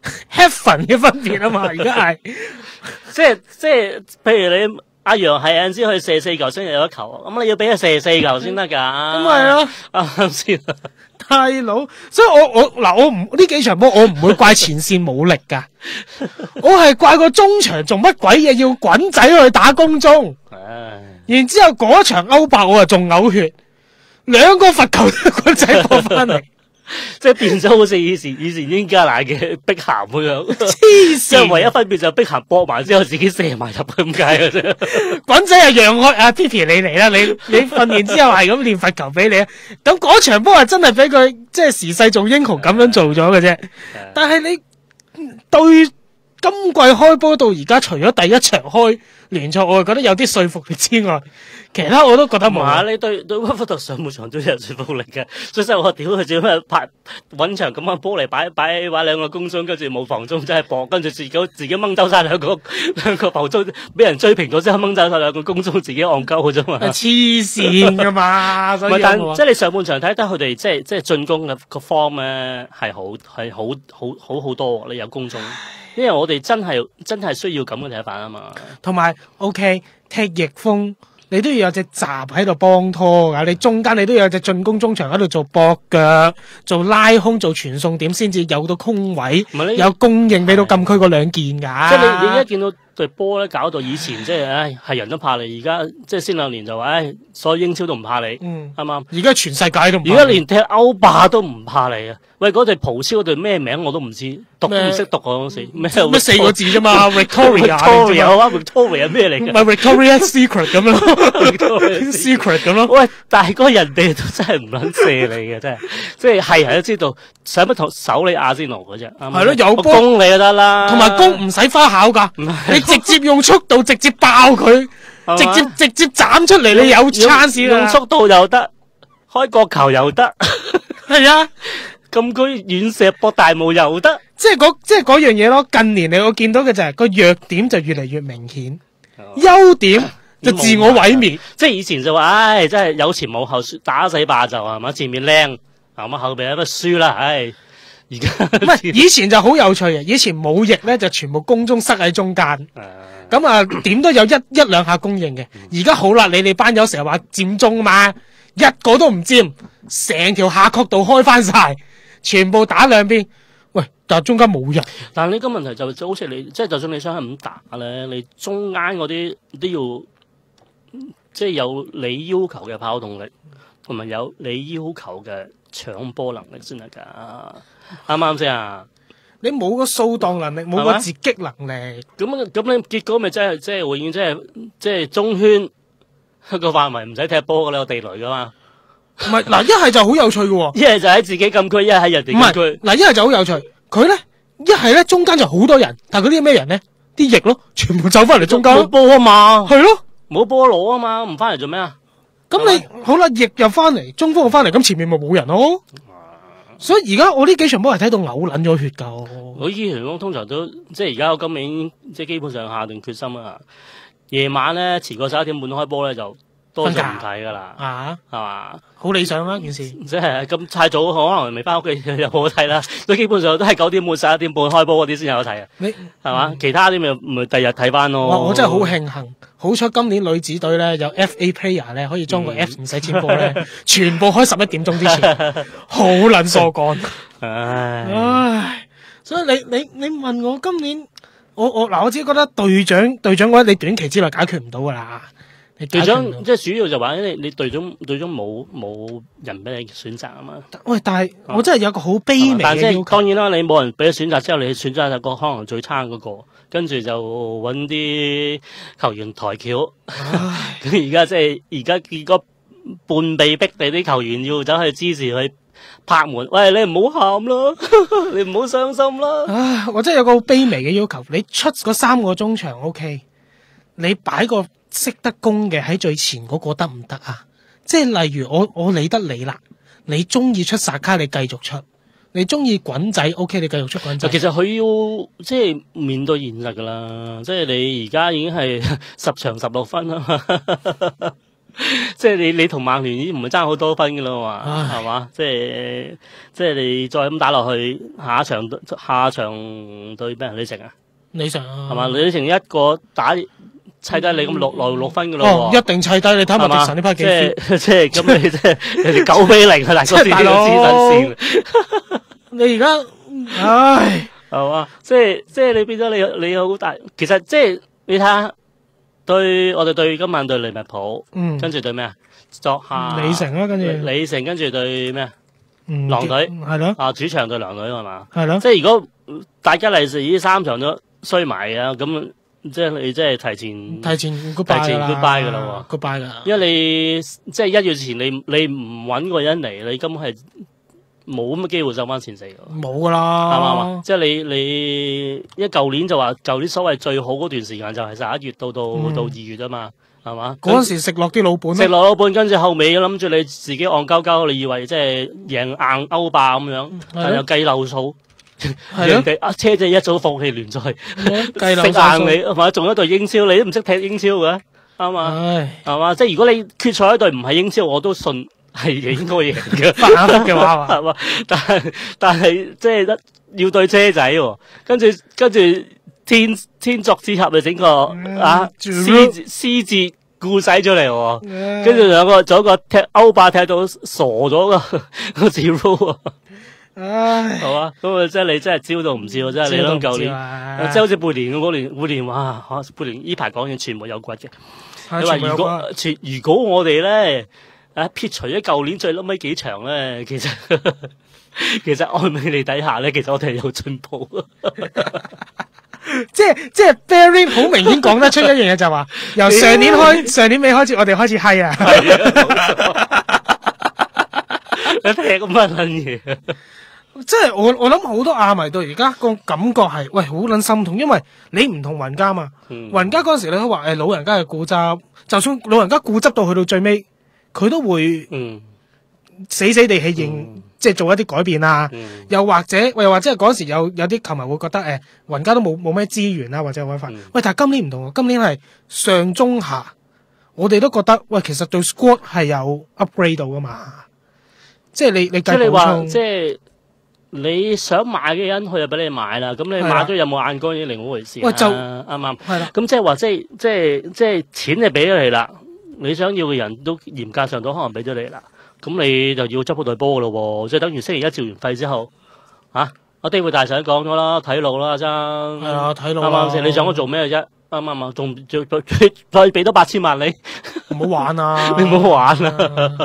heaven 嘅分別啊嘛，而家係即係即係，譬如你。阿楊係有陣時可以射四球先有一球，咁你要俾佢射四球先得噶。 咁咪咯， 啱先。 大佬，所以我我嗱我唔呢幾場波我唔會怪前線冇力噶，我係怪個中場做乜鬼嘢要滾仔去打攻中。然之後嗰場歐霸我啊仲嘔血，兩個罰球都係滾仔播翻嚟。 即係變咗好似以前以前英格蘭嘅碧咸咁樣， 黐線！ 即係唯一分別就碧咸搏埋之後自己射埋入咁解嘅啫。 滾仔係讓開阿 Pipi 你嚟啦，你你訓練之後係咁練罰球俾你啊。咁嗰場波係真係俾佢即係時勢做英雄咁樣做咗嘅啫。但係你對今季開波到而家，除咗第一場開聯賽，我係覺得有啲說服力之外，其他我都覺得冇。 啊，你對對屈福特上半場都有說服力嘅，所以我屌佢做咩拍搵場咁嘅波嚟擺擺擺兩個攻中，跟住冇防中真係搏，跟住自己自己掹走晒兩個兩個防中，俾人追平咗之後掹走晒兩個攻中，自己戇鳩嘅啫嘛。 黐線噶嘛，所以但即係你上半場睇得佢哋即係即係進攻嘅個 form 咧係好係好好好好多，你有攻中。因為我哋真係真係需要咁嘅睇法啊嘛， 同埋 OK 踢逆風，你都要有隻閘喺度幫拖噶，你中間你都要有隻進攻中場喺度做搏腳、做拉空、做傳送點，先至有到空位，有供應俾到禁區嗰兩件噶。 即係你你一見到隊波咧，搞到以前即係唉係人都怕你，而家即係先兩年就話唉，所有英超都唔怕你，啱啱？ 而家全世界都唔怕你， 而家連踢歐霸都唔怕你啊！喂，嗰隊葡超嗰隊咩名我都唔知，讀都唔識讀嗰陣時，咩咩四個字啫嘛 ，Victoria，Victoria 啊 ，Victoria 咩嚟嘅？ 咪 Victoria Secret 咁樣咯 ，Secret 咁咯。 喂，但係嗰人哋都真係唔撚射你嘅，真係，即係係人都知道，使乜同守你阿仙奴嗰隻？ 係咯，有波攻你就得啦， 同埋攻唔使花巧噶，你直接用速度直接爆佢，直接直接斬出嚟，你有 chance 啦。 用速度又得，開角球又得， 係啊。 禁區遠射博大霧又得， 即係嗰即係嗰樣嘢咯。近年嚟我見到嘅就係、是、個弱點就越嚟越明顯，優、哦、點就自我毀滅。 即係以前就話，唉，真係有前冇後，打死霸就係嘛，前面靚，係嘛，後邊有乜輸啦，唉。而家唔係以前就好有趣嘅，以前冇翼咧就全部攻中塞喺中間，咁啊點都有一一兩下供應嘅。而家好啦，你哋班友成日話佔中嘛，一個都唔佔，成條下角道開翻晒，全部打兩邊。喂，但係中間冇人。 但係呢個問題就就好似你，即係就算你想咁打咧，你中間嗰啲都要，即係有你要求嘅跑動力，同埋有你要求嘅搶波能力先得噶。啱唔啱先啊？ 你冇個掃蕩能力，冇個截擊能力， 咁咁你結果咪真係即係永遠即係即係中圈個範圍唔使踢波噶啦，有地雷噶嘛？ 唔係嗱，一係就好有趣嘅， 一係就喺自己禁區，一係喺人哋禁區。 嗱，一係就好有趣，佢咧一係咧中間就好多人，但係嗰啲咩人咧？啲翼咯，全部走翻嚟中間。 冇波啊嘛， 係咯， 冇波攞啊嘛，唔翻嚟做咩啊？ 咁你好啦，翼又翻嚟，中鋒又翻嚟，咁前面咪冇人咯。所以而家我呢幾場波係睇到嘔撚咗血噶。 我以前通常都即係而家我今年即係基本上下定決心啊，夜晚咧遲過十一點半開波咧就多數唔睇噶啦， 啊係嘛？ 好理想啊件事， 即係咁太早可能未翻屋企又冇睇啦，所以基本上都係九點半十一點半開波嗰啲先有得睇啊。你係嘛？嗯、其他啲咪咪第日睇翻咯。 我真係好慶幸，好彩今年女子隊咧有 F A player 咧可以裝個 F 唔使錢波咧，嗯、全部開十一點鐘之前，好撚疏幹。唉唉，所以你你你問我今年，我我嗱我只覺得隊長隊長嗰啲你短期之內解決唔到噶啦。 隊長即係主要就話你你隊長隊長冇冇人俾你選擇啊嘛。 喂，但係我真係有個好卑微嘅要求。 當然啦，你冇人俾你選擇之後，你選擇一個可能最差嗰個，跟住就揾啲球員抬轎。咁而家即係而家結果半被逼地啲球員要走去支持佢拍門。喂，你唔好喊啦，你唔好傷心啦。 唉，我真係有個好卑微嘅要求，你出嗰三個中場 OK， 你擺個識得攻嘅喺最前嗰個得唔得啊？即係例如我我理得你啦，你中意出薩卡你繼續出，你中意滾仔 OK 你繼續出滾仔。 其實佢要即係面對現實噶啦，即係你而家已經係十場十六分啊嘛，即係你你同曼聯已經唔係爭好多分噶啦嘛，係嘛？即係即係你再咁打落去，下一場下一場對咩人？李成啊， 李成啊， 係嘛？李成一個打。砌低你咁六六六分噶咯， 哦，一定砌低你睇下迪神呢批幾即係即係咁你即係你哋九比零啊，大哥，大佬， 你而家唉係嘛？即係即係你變咗你你好大，其實即係你睇下對我哋對今晚對利物浦，嗯，跟住對咩啊？作下李城啊，跟住李城跟住對咩啊？狼隊係咯， 啊主場對狼隊係嘛？ 係咯， 即係如果大家嚟時呢三場都衰埋啊咁。即係你即係提前提前 goodbye 提前 goodbye 噶啦喎 goodbye 噶，因為你即係一月前你你唔揾個人嚟，你根本係冇咁嘅機會走翻前四嘅。 冇噶啦， 啱唔啱？即係你你因為舊年就話舊年所謂最好嗰段時間就係十一月到到、嗯、到二月啊嘛，係嘛？ 嗰陣時食落啲老本， 食落老本，跟住後尾諗住你自己戇鳩鳩，你以為即係贏硬歐霸咁樣，但又計漏數。人哋啊，車仔一早放棄聯賽，食硬你，或者仲有一隊英超，你都唔識踢英超嘅，啱嘛？係嘛？即係如果你決賽一隊唔係英超，我都信係應該贏嘅。 反嘅話係嘛？但係但係即係得要對車仔，跟住跟住天天作之合就整個啊獅獅子故仔出嚟，跟住兩個仲有個踢歐霸踢到傻咗個個字 rule。唉，好啊，咁啊，即係你真係招到唔招，真係你諗舊年，即係好似貝連嗰年，貝連哇，貝連呢排講嘢全部有骨嘅。你話如果如果我哋咧啊撇除咗舊年最冧尾幾場咧，其實其實愛美利底下咧，其實我哋係有進步。 即係即係 Barry 好明顯講得出一樣嘢，就話由上年開上年尾開始，我哋開始嗨啊！ 你踢咁乜撚嘢？ 即係我我諗好多亞迷到而家個感覺係喂好撚心痛，因為你唔同雲加嘛，嗯、雲加嗰陣時你都話誒老人家係固執，就算老人家固執到去到最尾，佢都會死死地氣認，嗯、即係做一啲改變啊，嗯、又或者又或者係嗰時有有啲球迷會覺得誒雲加都冇冇咩資源啊，或者揾法，嗯、喂但係今年唔同，今年係上中下我哋都覺得喂，其實對 squad 係有 upgrade 到噶嘛。即係你你計補充， 即係你想買嘅人，佢就俾你買啦。咁你買咗有冇眼光已經另外一回事。 喂，就啱啱係啦。 咁即係話，即係即係即係錢就俾咗你啦。你想要嘅人都嚴格上都可能俾咗你啦。咁你就要執好隊波噶咯。即係等於星期一照完肺之後，啊，我地會大神講咗啦，睇路啦，真係啊，睇路啱啱先？你想我做咩啫？啱唔啱啊？仲再再俾多八千萬你， 唔好玩啊！ 你唔好玩啊！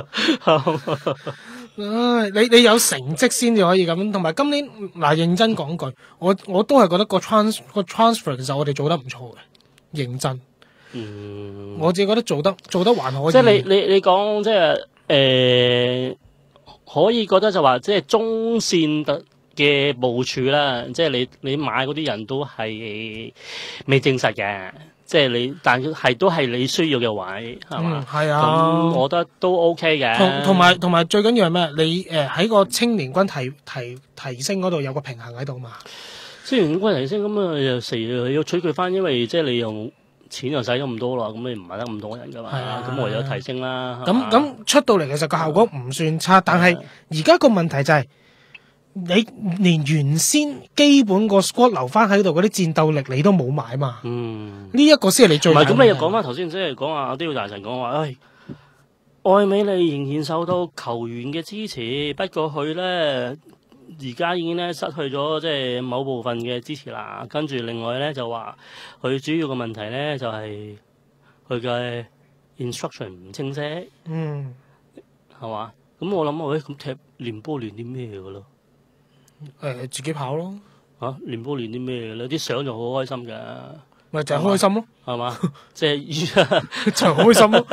唉，你你有成績先至可以咁，同埋今年嗱認真講句，我我都係覺得個 trans 個 transfer 其實我哋做得唔錯嘅，認真。 嗯， 我自己覺得做得做得還可以。 即係你你你講即係誒，可以覺得就話即係中線嘅部署啦，即係你你買嗰啲人都係未證實嘅。即係你，但係都係你需要嘅位，係嘛？ 係啊， 咁我覺得都 OK 嘅。 同同埋同埋最緊要係咩？你誒喺個青年軍提提提升嗰度有個平衡喺度嘛？ 青年軍提升咁啊，又時要取決翻，因為即係你用錢又使咗咁多啦，咁你唔係得咁多人噶嘛？咁唯有提升啦。 咁咁出到嚟其實個效果唔算差，但係而家個問題就係。你連原先基本個 squad 留翻喺度嗰啲戰鬥力你都冇買嘛？嗯，呢一個先係你最唔係咁。你又講翻頭先，即係講話都要大神講話，唉、哎，愛美利仍然受到球員嘅支持，不過佢咧而家已經咧失去咗即係某部分嘅支持啦。跟住另外咧就話佢主要嘅問題咧就係佢嘅 instruction 唔清晰，嗯，係嘛？咁我諗喂，咁踢練波練啲咩噶咯？ 誒、呃，自己跑咯。 吓、啊，練波練啲咩咧？啲相就好開心噶， 咪就係開心咯， 係嘛？即係就開心咯。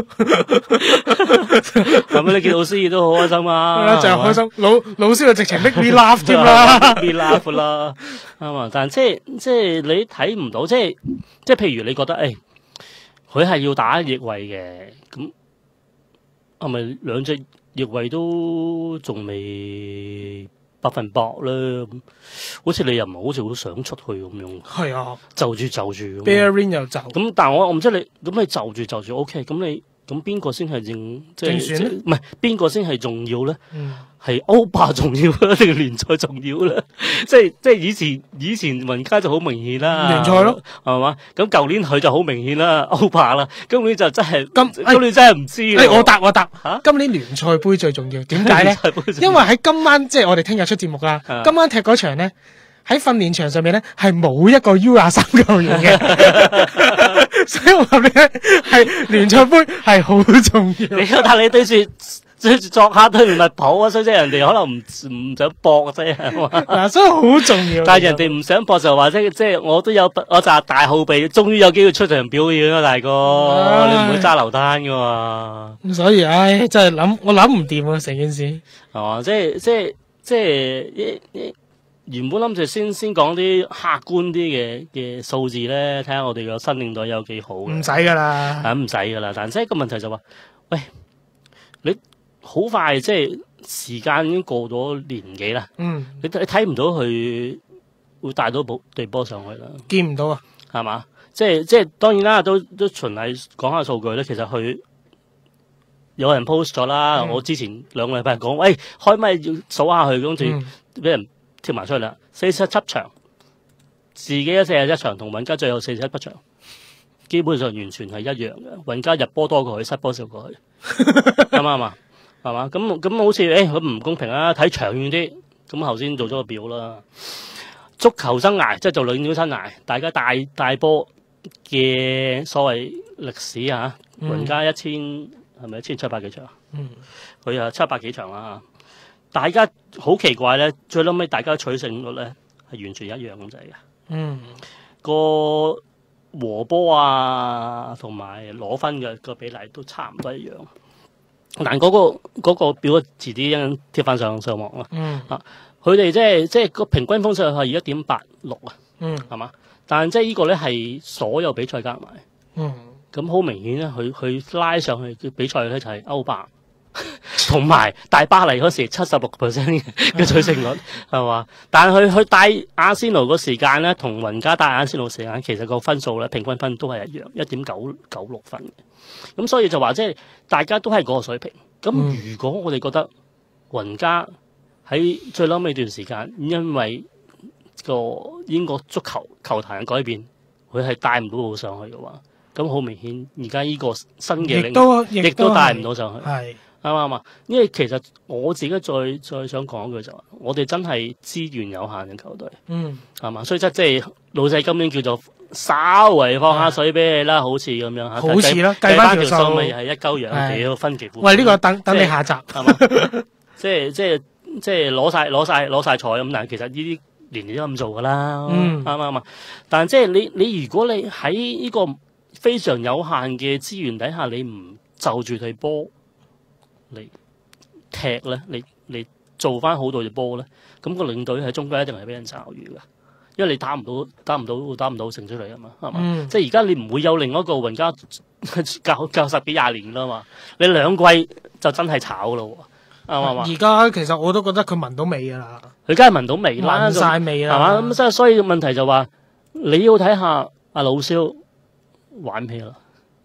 係咪你見老師亦都好開心啊？ 就係開心，老老師就直情 make me laugh 添啦 ，me laugh 啦，啱嘛？但即係即係你睇唔到，即係即係譬如你覺得誒，佢、哎、係要打翼位嘅，咁係咪兩隻翼位都仲未？百分百咧，好似你又唔係好似好想出去咁樣。係啊，就住就住。 Bearing 又就。 咁但係我我唔知你，咁你就住就住 OK。咁你咁邊個先係正？即係即係唔係邊個先係重要咧？係歐霸重要咧，定係聯賽重要咧？即係即係以前以前雲加就好明顯啦， 聯賽咯， 係嘛？咁舊年佢就好明顯啦，歐霸啦。今年就真係今今年真係唔知。 誒，我答我答嚇，今年聯賽杯最重要，點解咧？因為喺今晚即係我哋聽日出節目啦，今晚踢嗰場咧。喺訓練場上面咧，係冇一個 U 廿三球員嘅，所以我話你咧，係聯賽杯係好重要。 你但你對住對住作客對利物浦啊，所以即係人哋可能唔唔想搏啫，係嘛？ 嗱，所以好重要。 但係人哋唔想搏就話即即係我都有我就係大後備，終於有機會出場表演啦，大哥，你唔會揸流灘噶嘛？ 咁所以唉，真係諗我諗唔掂啊，成件事係嘛？即係即係即係一一。原本諗住先先講啲客觀啲嘅嘅數字咧，睇下我哋個新領隊有幾好。 唔使噶啦， 啊唔使噶啦，但係即係個問題就話、是，喂，你好快即係時間已經過咗年幾啦。嗯，你你睇唔到佢會帶到部隊波上去啦。 見唔到啊， 係嘛？即係即係當然啦，都都循例講下數據咧。其實佢有人 post 咗啦、嗯，我之前兩個禮拜講，喂，開咪要數下佢，跟住俾人。貼埋出去啦，四十七場，自己嘅四十一場同雲加最後四十一場，基本上完全係一樣嘅。雲加入波多過佢，失波少過佢，啱唔啱啊？係嘛？咁咁好似誒，佢、欸、唔公平啊！睇長遠啲，咁頭先做咗個表啦。足球生涯即係做領隊生涯，大家大大波嘅所謂歷史啊，雲加一千係咪一千七百幾場？嗯，佢啊七百幾場啦。大家好奇怪咧，最撚尾大家取勝率咧係完全一樣咁滯嘅。嗯，個和波啊，同埋攞分嘅個比例都差唔多一樣。但嗰、嗰個嗰個表遲啲一陣貼翻上上網啦。嗯，啊，佢哋即係即係個平均分數係一點八六啊。嗯，係嘛？但係即係呢個咧係所有比賽加埋。嗯，咁好明顯咧，佢佢拉上去嘅比賽咧就係歐霸。 同埋大巴黎嗰時七十六 percent 嘅取勝率係嘛？但係佢佢帶阿仙奴個時間咧，同雲加帶阿仙奴時間，其實個分數咧平均分都係一樣，一點九九六分嘅。咁所以就話即係大家都係嗰個水平。咁如果我哋覺得雲加喺最嬲尾段時間，因為個英國足球球壇嘅改變，佢係帶唔到路上去嘅話，咁好明顯而家呢個新嘅領都亦都帶唔到上去。 係啱唔啱啊？因為其實我自己再再想講一句就係，我哋真係資源有限嘅球隊， 嗯， 係嘛？所以即即係老細今年叫做稍微放下水俾你啦，好似咁樣嚇， 好似啦， 計翻條條數咪係一鳩樣屌分期付款。 喂，呢個等等你下集係嘛？即係即係即係攞晒攞晒攞晒彩咁，但係其實呢啲年年都咁做噶啦，啱唔啱啊？但係即係你你如果你喺呢個非常有限嘅資源底下，你唔就住對波嚟踢咧，你你做翻好隊波咧，咁個領隊喺中間一定係俾人炒魚噶，因為你打唔到打唔到打唔到成出嚟啊嘛，係嘛？嗯、即係而家你唔會有另一個雲加教教十幾廿年啦嘛，你兩季就真係炒咯，啱唔啱？ 而家其實我都覺得佢聞到味噶啦， 佢梗係聞到味啦， 聞晒味啦， 係嘛？咁所以所以問題就話你要睇下阿老蕭玩咩啦。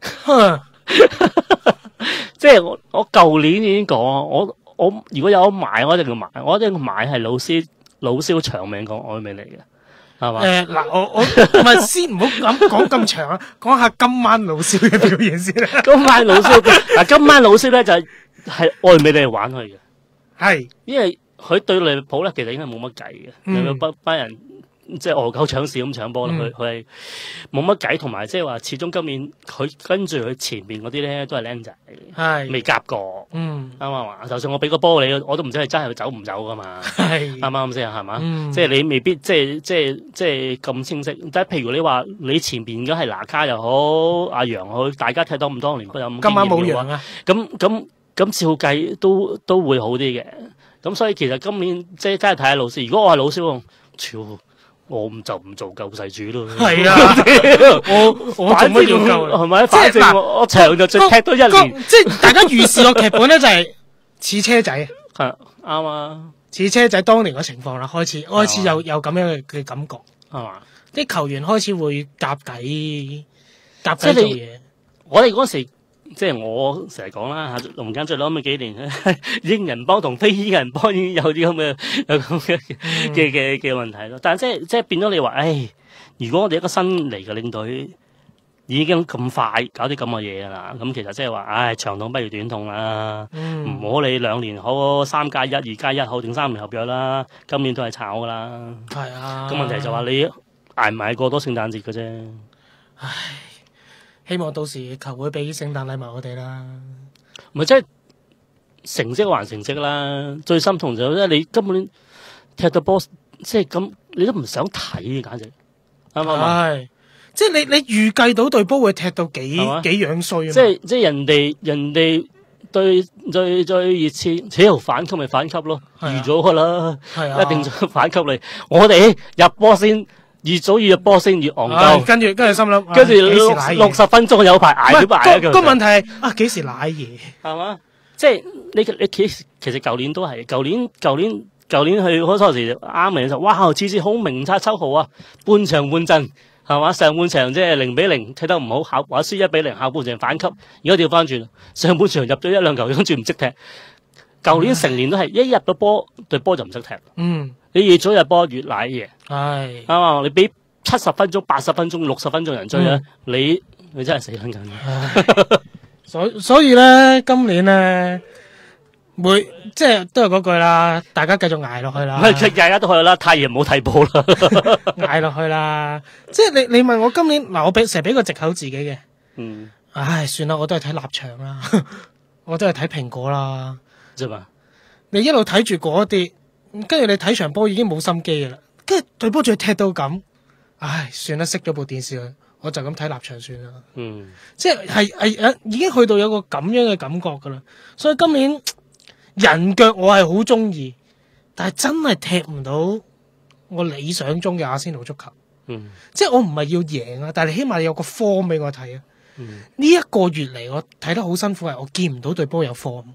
即係我我舊年已經講，我我如果有得買，我一定要買，我一定要買係老蕭老蕭長命講愛美嚟嘅，係嘛？ 誒嗱、呃，我我唔係先唔好咁講咁長啊，講下今晚老蕭嘅表現先啦。 今晚老蕭嗱，今晚老蕭咧就係係愛美嚟玩佢嘅， 係因為佢對利物浦咧其實應該冇乜計嘅，有班班人。即係鵝狗搶屎咁搶波啦，佢佢係冇乜計，同埋即係話始終今年佢跟住佢前面嗰啲咧都係僆仔，係未夾過，嗯啱唔啱啊？就算我俾個波你，我都唔知係真係走唔走噶嘛，係啱唔啱先係嘛？即係你未必即係即係即係咁清晰。但係譬如你話你前邊嘅係拿卡又好，阿楊好，大家踢到咁多年，有冇經驗嘅話， 今晚冇楊啊？ 咁咁咁照計都都會好啲嘅。咁所以其實今年即係真係睇下老師。如果我係老師，超我唔就唔做救世主咯，係啊！我我做乜要救？係咪？即係嗱，我場就再踢多一年。 即係大家預示個劇本咧，就係似車仔， 係啱啊！ 似車仔當年嘅情況啦，開始開始有有咁樣嘅嘅感覺， 係嘛？ 啲球員開始會夾底夾底做嘢。 我哋嗰時。即係我成日講啦嚇，龍間最攞咁幾年，英人幫同非英人幫已經有啲咁嘅有咁嘅嘅嘅嘅問題咯。但係即係即係變咗你話，唉，如果我哋一個新嚟嘅領隊已經咁快搞啲咁嘅嘢啦，咁其實即係話，唉，長痛不如短痛啦，唔好你兩年好，三加一、二加一好定三年合約啦，今年都係炒噶啦。係啊，咁問題就話你捱唔捱過多聖誕節嘅啫。 唉。希望到時球會俾聖誕禮物我哋啦， 咪即係成績還成績啦。最心痛就係你根本踢到波，即係咁，你都唔想睇嘅，簡直啱唔啱？係， 即係你你預計到隊波會踢到幾幾樣衰啊？ 即係即係人哋人哋對最最熱切，屌反級咪反級咯，預咗噶啦，一定反級你。我哋入波先。越早越入波先越戇鳩， 跟住跟住心諗， 跟住六六十分鐘有排挨都挨個問題係啊，幾時瀨嘢係嘛？即係你你其其實舊年都係，舊年舊年舊年去嗰陣時啱嚟就哇，次次好明察秋毫啊！半場換陣係嘛？上半場即係零比零踢得唔好，下話輸一比零，下半場反級，而家調翻轉，上半場入咗一兩球，跟住唔識踢。舊年成年都係一入咗波，對波就唔識踢。嗯。你越早入波越瀨嘢，係啱嘛？你俾七十分鐘、八十分鐘、六十分鐘人追咧，嗯、你你真係死撚緊。 所所以咧，今年咧，每即係都係嗰句啦，大家繼續捱落去啦。 大家都去啦，太陽冇睇波啦， 捱落去啦。即係你你問我今年嗱，我俾成日俾個藉口自己嘅。嗯。唉，算啦，我都係睇立場啦，我都係睇蘋果啦。 啫嘛？ 你一路睇住嗰啲。跟住你睇場波已經冇心機噶啦，跟住隊波仲要踢到咁，唉，算啦，熄咗部電視啦，我就咁睇立場算啦。嗯，即係係係已經去到有個咁樣嘅感覺噶啦，所以今年人腳我係好中意，但係真係踢唔到我理想中嘅阿仙奴足球。嗯，即係我唔係要贏啊，但係起碼你有個 form 俾我睇啊。嗯，呢一個月嚟我睇得好辛苦係我見唔到隊波有 form。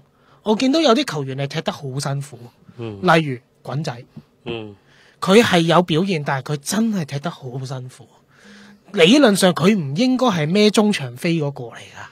我見到有啲球員係踢得好辛苦， 嗯， 例如滾仔， 嗯，佢係有表現，但係佢真係踢得好辛苦。理論上佢唔應該係孭中場飛嗰個嚟噶。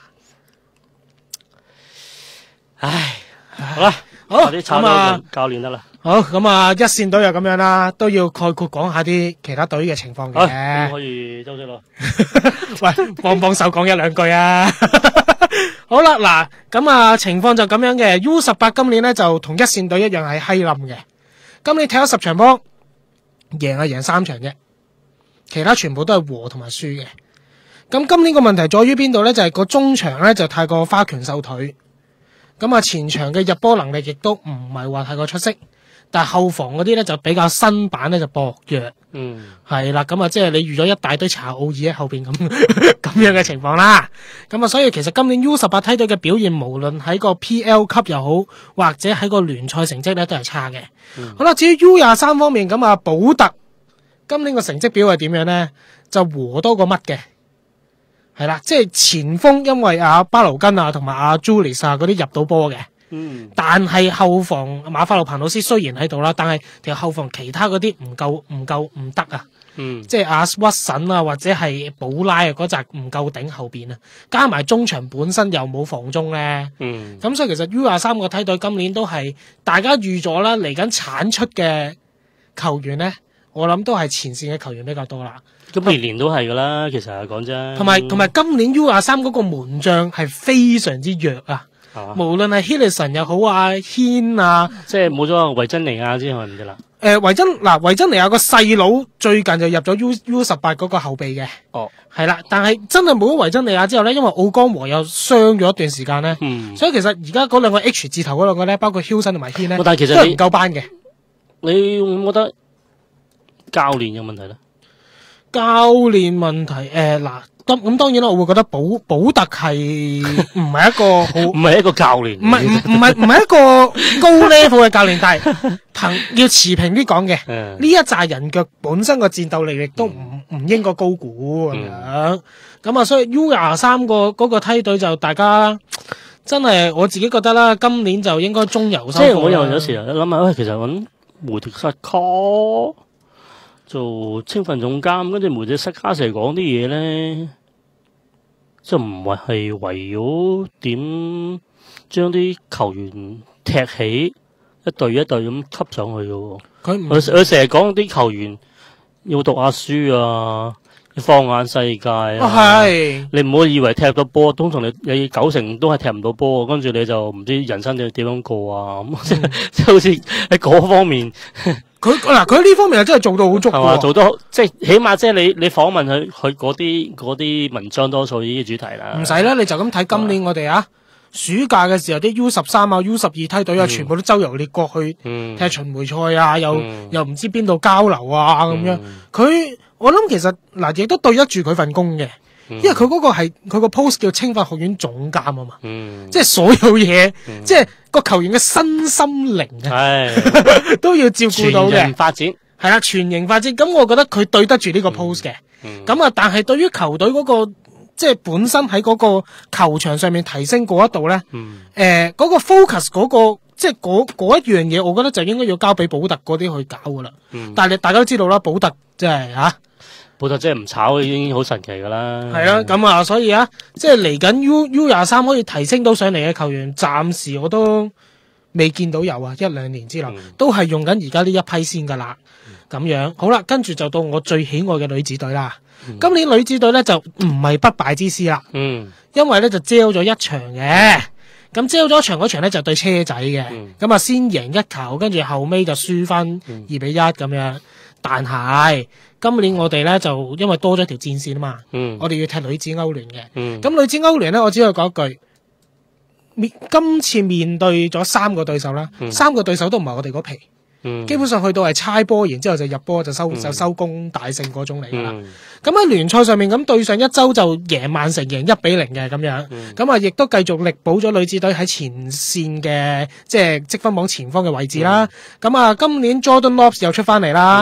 唉，好啦， 好啲炒咗教練得啦。 好，咁啊，一線隊就咁樣啦，都要概括講下啲其他隊嘅情況嘅。 咁可以休息咯。 喂，幫幫手講一兩句啊！好啦，嗱，咁啊，情況就咁樣嘅。U 十八今年咧就同一線隊一樣係閪冧嘅。今年踢咗十場波，贏係贏三場啫，其他全部都係和同埋輸嘅。咁今年個問題在於邊度咧？就係、是、個中場咧就太過花拳繡腿，咁啊前場嘅入波能力亦都唔係話太過出色。但係後防嗰啲咧就比較新版咧就薄弱， 嗯， 係啦，咁啊即係你預咗一大堆查奧爾喺後邊咁咁樣嘅情況啦，咁啊所以其實今年 U 十八梯隊嘅表現，無論喺個 P L 級又好，或者喺個聯賽成績咧都係差嘅。嗯、好啦，至於 U 廿三方面，咁啊保特今年個成績表係點樣咧？就和多過乜嘅，係啦，即係前鋒因為阿巴勞根啊同埋阿 Julius 啊嗰啲入到波嘅。嗯，但係後防馬法路彭老師雖然喺度啦，但係條後防其他嗰啲唔夠唔夠唔得啊，嗯，即係阿屈臣啊或者係保拉啊嗰扎唔夠頂後邊啊，加埋中場本身又冇防中咧，嗯，咁所以其實 U 廿三個梯隊今年都係大家預咗啦，嚟緊產出嘅球員咧，我諗都係前線嘅球員比較多啦。 咁年年都係噶啦，其實講真， 同埋同埋今年 U 廿三嗰個門將係非常之弱啊。啊、無論係希利臣又好啊，軒啊， 即係冇咗維珍尼亞之後唔知啦。 誒、呃，維珍嗱，維珍尼亞個細佬最近就入咗 U U 十八嗰個後備嘅。哦，係啦，但係真係冇咗維珍尼亞之後咧，因為奧江和又傷咗一段時間咧，嗯，所以其實而家嗰兩個 H 字頭嗰兩個咧，包括休森同埋軒咧，但係其實都係唔夠班嘅。 你會唔會覺得教練有問題咧？ 教練問題誒嗱。呃咁咁當然啦，我會覺得保保特係唔係一個好， 唔係一個教練， 唔係唔唔係唔係一個高 level 嘅教練，但係憑要持平啲講嘅，呢一紮人腳本身個戰鬥力亦都唔唔應該高估咁樣。咁啊，所以 U 廿三個嗰個梯隊就大家真係我自己覺得啦，今年就應該中游收。 即係我又有時諗下，喂，其實揾胡迪薩科做青訓總監，跟住梅迪塞卡成日講啲嘢咧，即係唔係係圍繞點將啲球員踢起一隊一隊咁吸上去嘅。佢佢佢成日講啲球員要讀下書啊，要放眼世界啊。係、哦、你唔好以為踢到波，通常你你九成都係踢唔到波，跟住你就唔知人生點點樣過啊。咁即係即係好似喺嗰方面。 佢嗱佢呢方面係真係做到好足嘅， 做到即係起碼即係你你訪問佢佢嗰啲嗰啲文章多數呢啲主題啦。唔使啦，你就咁睇今年我哋啊，暑假嘅時候啲 U 十三啊 U 十二梯隊啊，嗯、全部都周遊列國去踢巡迴賽啊，又、嗯、又唔知邊度交流啊咁、嗯、樣。佢我諗其實嗱亦都對得住佢份工嘅。因為佢嗰個係佢個 post 叫青訓學院總監啊嘛，嗯、即係所有嘢，嗯、即係個球員嘅身心靈啊，都要照顧到嘅。 全型發展係啦，全型發展。咁我覺得佢對得住呢個 post 嘅。咁啊、嗯嗯，但係對於球隊嗰、嗰個即係本身喺嗰個球場上面提升嗰一度咧，誒、嗯，嗰、呃嗰個 focus 嗰、嗰個即係嗰嗰一樣嘢，我覺得就應該要交俾保特嗰啲去搞噶啦。嗯、但係你大家都知道啦，保特即係吓。 保特即係唔炒已經好神奇噶啦， 係啊，咁啊，所以啊，即係嚟緊 U U 廿三可以提升到上嚟嘅球員，暫時我都未見到有啊，一兩年之內、嗯、都係用緊而家呢一批先噶啦，咁、嗯、樣好啦，跟住就到我最喜愛嘅女子隊啦。嗯、今年女子隊咧就唔係不敗之師啦，嗯，因為咧就招咗一場嘅，咁招咗一場嗰場咧就對車仔嘅，咁啊、嗯、先贏一球，跟住後尾就輸翻二比一咁樣，但係。今年我哋咧就因為多咗條戰線啊嘛，嗯、我哋要踢女子歐聯嘅，咁、嗯、女子歐聯咧我只可以講一句，面今次面對咗三個對手啦，嗯、三個對手都唔係我哋嗰皮，嗯、基本上去到係猜波，然之後就入波就收、嗯、就收工大勝嗰種嚟噶啦。咁喺聯賽上面咁對上一周就贏曼城贏一比零嘅咁樣，咁啊亦都繼續力保咗女子隊喺前線嘅即係積分榜前方嘅位置啦。咁啊、嗯、今年 Jordan Lopes 又出翻嚟啦。嗯誒、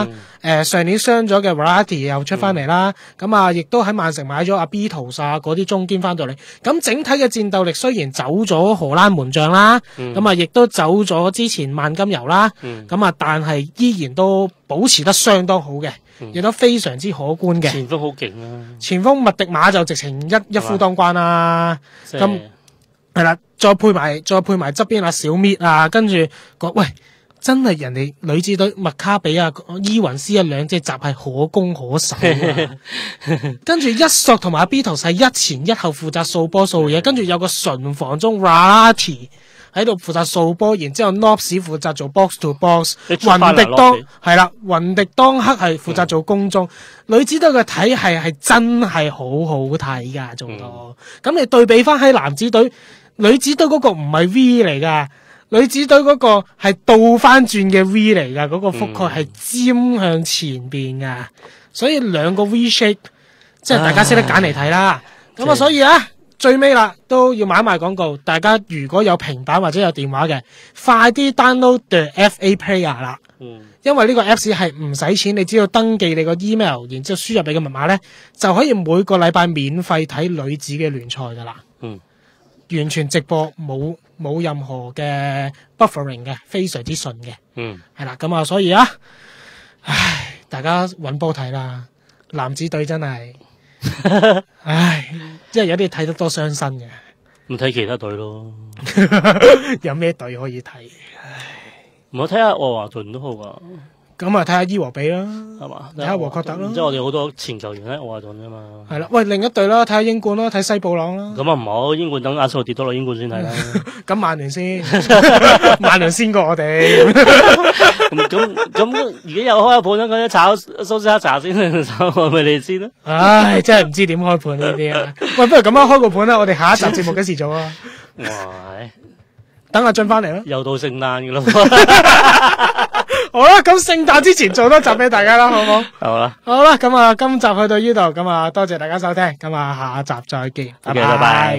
誒上年傷咗嘅 Variety 又出翻嚟啦，咁、嗯、啊亦都喺曼城買咗阿 Beatles 啊嗰啲中堅翻到嚟，咁整體嘅戰鬥力雖然走咗荷蘭門將啦，咁啊亦都走咗之前萬金油啦，咁、嗯、啊但係依然都保持得相當好嘅，亦、嗯、都非常之可觀嘅。前鋒好勁啊！前鋒麥迪馬就直情一一夫當關啦，咁係啦，再配埋再配埋側邊阿小搣啊，跟住個喂。真係人哋女子隊麥卡比啊、伊雲斯啊兩隻閘係可攻可守啊，跟住一索同埋阿 Beatles 係一前一後負責掃波掃嘢，跟住有個純防中 Rati 喺度負責掃波，然之後 Nops 負責做 box to box， 雲迪當係啦，雲迪當克係負責做攻中，嗯、女子隊嘅體系係真係好好睇噶，做到咁、嗯、你對比翻喺男子隊，女子隊嗰個唔係 V 嚟噶。女子隊嗰個係倒翻轉嘅 V 嚟噶，嗰、那個覆蓋係尖向前邊噶、嗯，所以兩個 V shape， 即係大家識得揀嚟睇啦。咁啊，所以啊，最尾啦都要買賣廣告。大家如果有平板或者有電話嘅，快啲 download the F A Player 啦。嗯，因為呢個 Apps 係唔使錢，你只要登記你個 email， 然之後輸入你嘅密碼咧，就可以每個禮拜免費睇女子嘅聯賽噶啦。嗯。完全直播，冇冇任何嘅 buffering 嘅，非常之順嘅。嗯，係啦，咁啊，所以啊，唉，大家搵波睇啦，男子隊真係，唉，即係有啲睇得多傷身嘅，唔睇其他隊咯。有咩隊可以睇？唉，唔好睇下愛華頓都好啊。咁啊，睇下伊和比啦，係嘛？睇下和確特啦，即係我哋好多前球員喺愛華頓啊嘛。係啦，喂，另一隊啦，睇下英冠啦，睇西布朗啦。咁啊唔好，英冠等阿蘇跌多落英冠先睇啦。咁曼聯先，曼聯先過我哋。咁咁咁，如果有開盤咧，咁炒蘇斯克查先，炒我咪你先啦。唉，真係唔知點開盤呢啲啊。喂，不如咁樣開個盤啦，我哋下一集節目幾時做啊？哇！等阿俊翻嚟啦。又到聖誕噶啦。好啦，咁聖誕之前做多集俾大家啦，好唔好？好啦，好啦，咁啊，今集去到呢度，咁啊，多謝大家收聽，咁啊，下集再見，拜拜。Okay, bye bye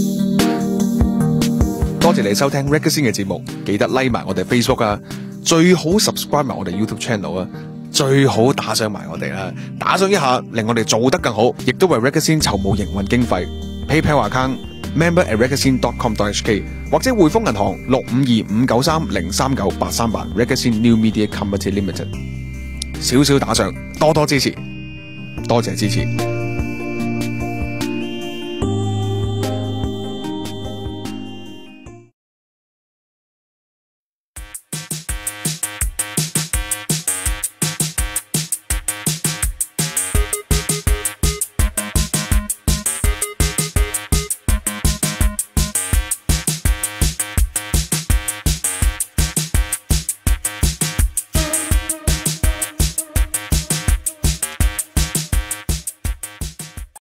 多謝你收聽 Reggae Scene 嘅節目，記得 like 埋我哋 Facebook 啊，最好 subscribe 埋我哋 YouTube channel 啊，最好打賞埋我哋啦，打賞一下令我哋做得更好，亦都為 Reggae Scene 籌募營運經費 ，PayPal account。member at reggae scene dot com dot h k 或者匯豐銀行六五二五九三零三九八三八 Reggae Scene New Media Company Limited， 少少打賞，多多支持，多謝支持。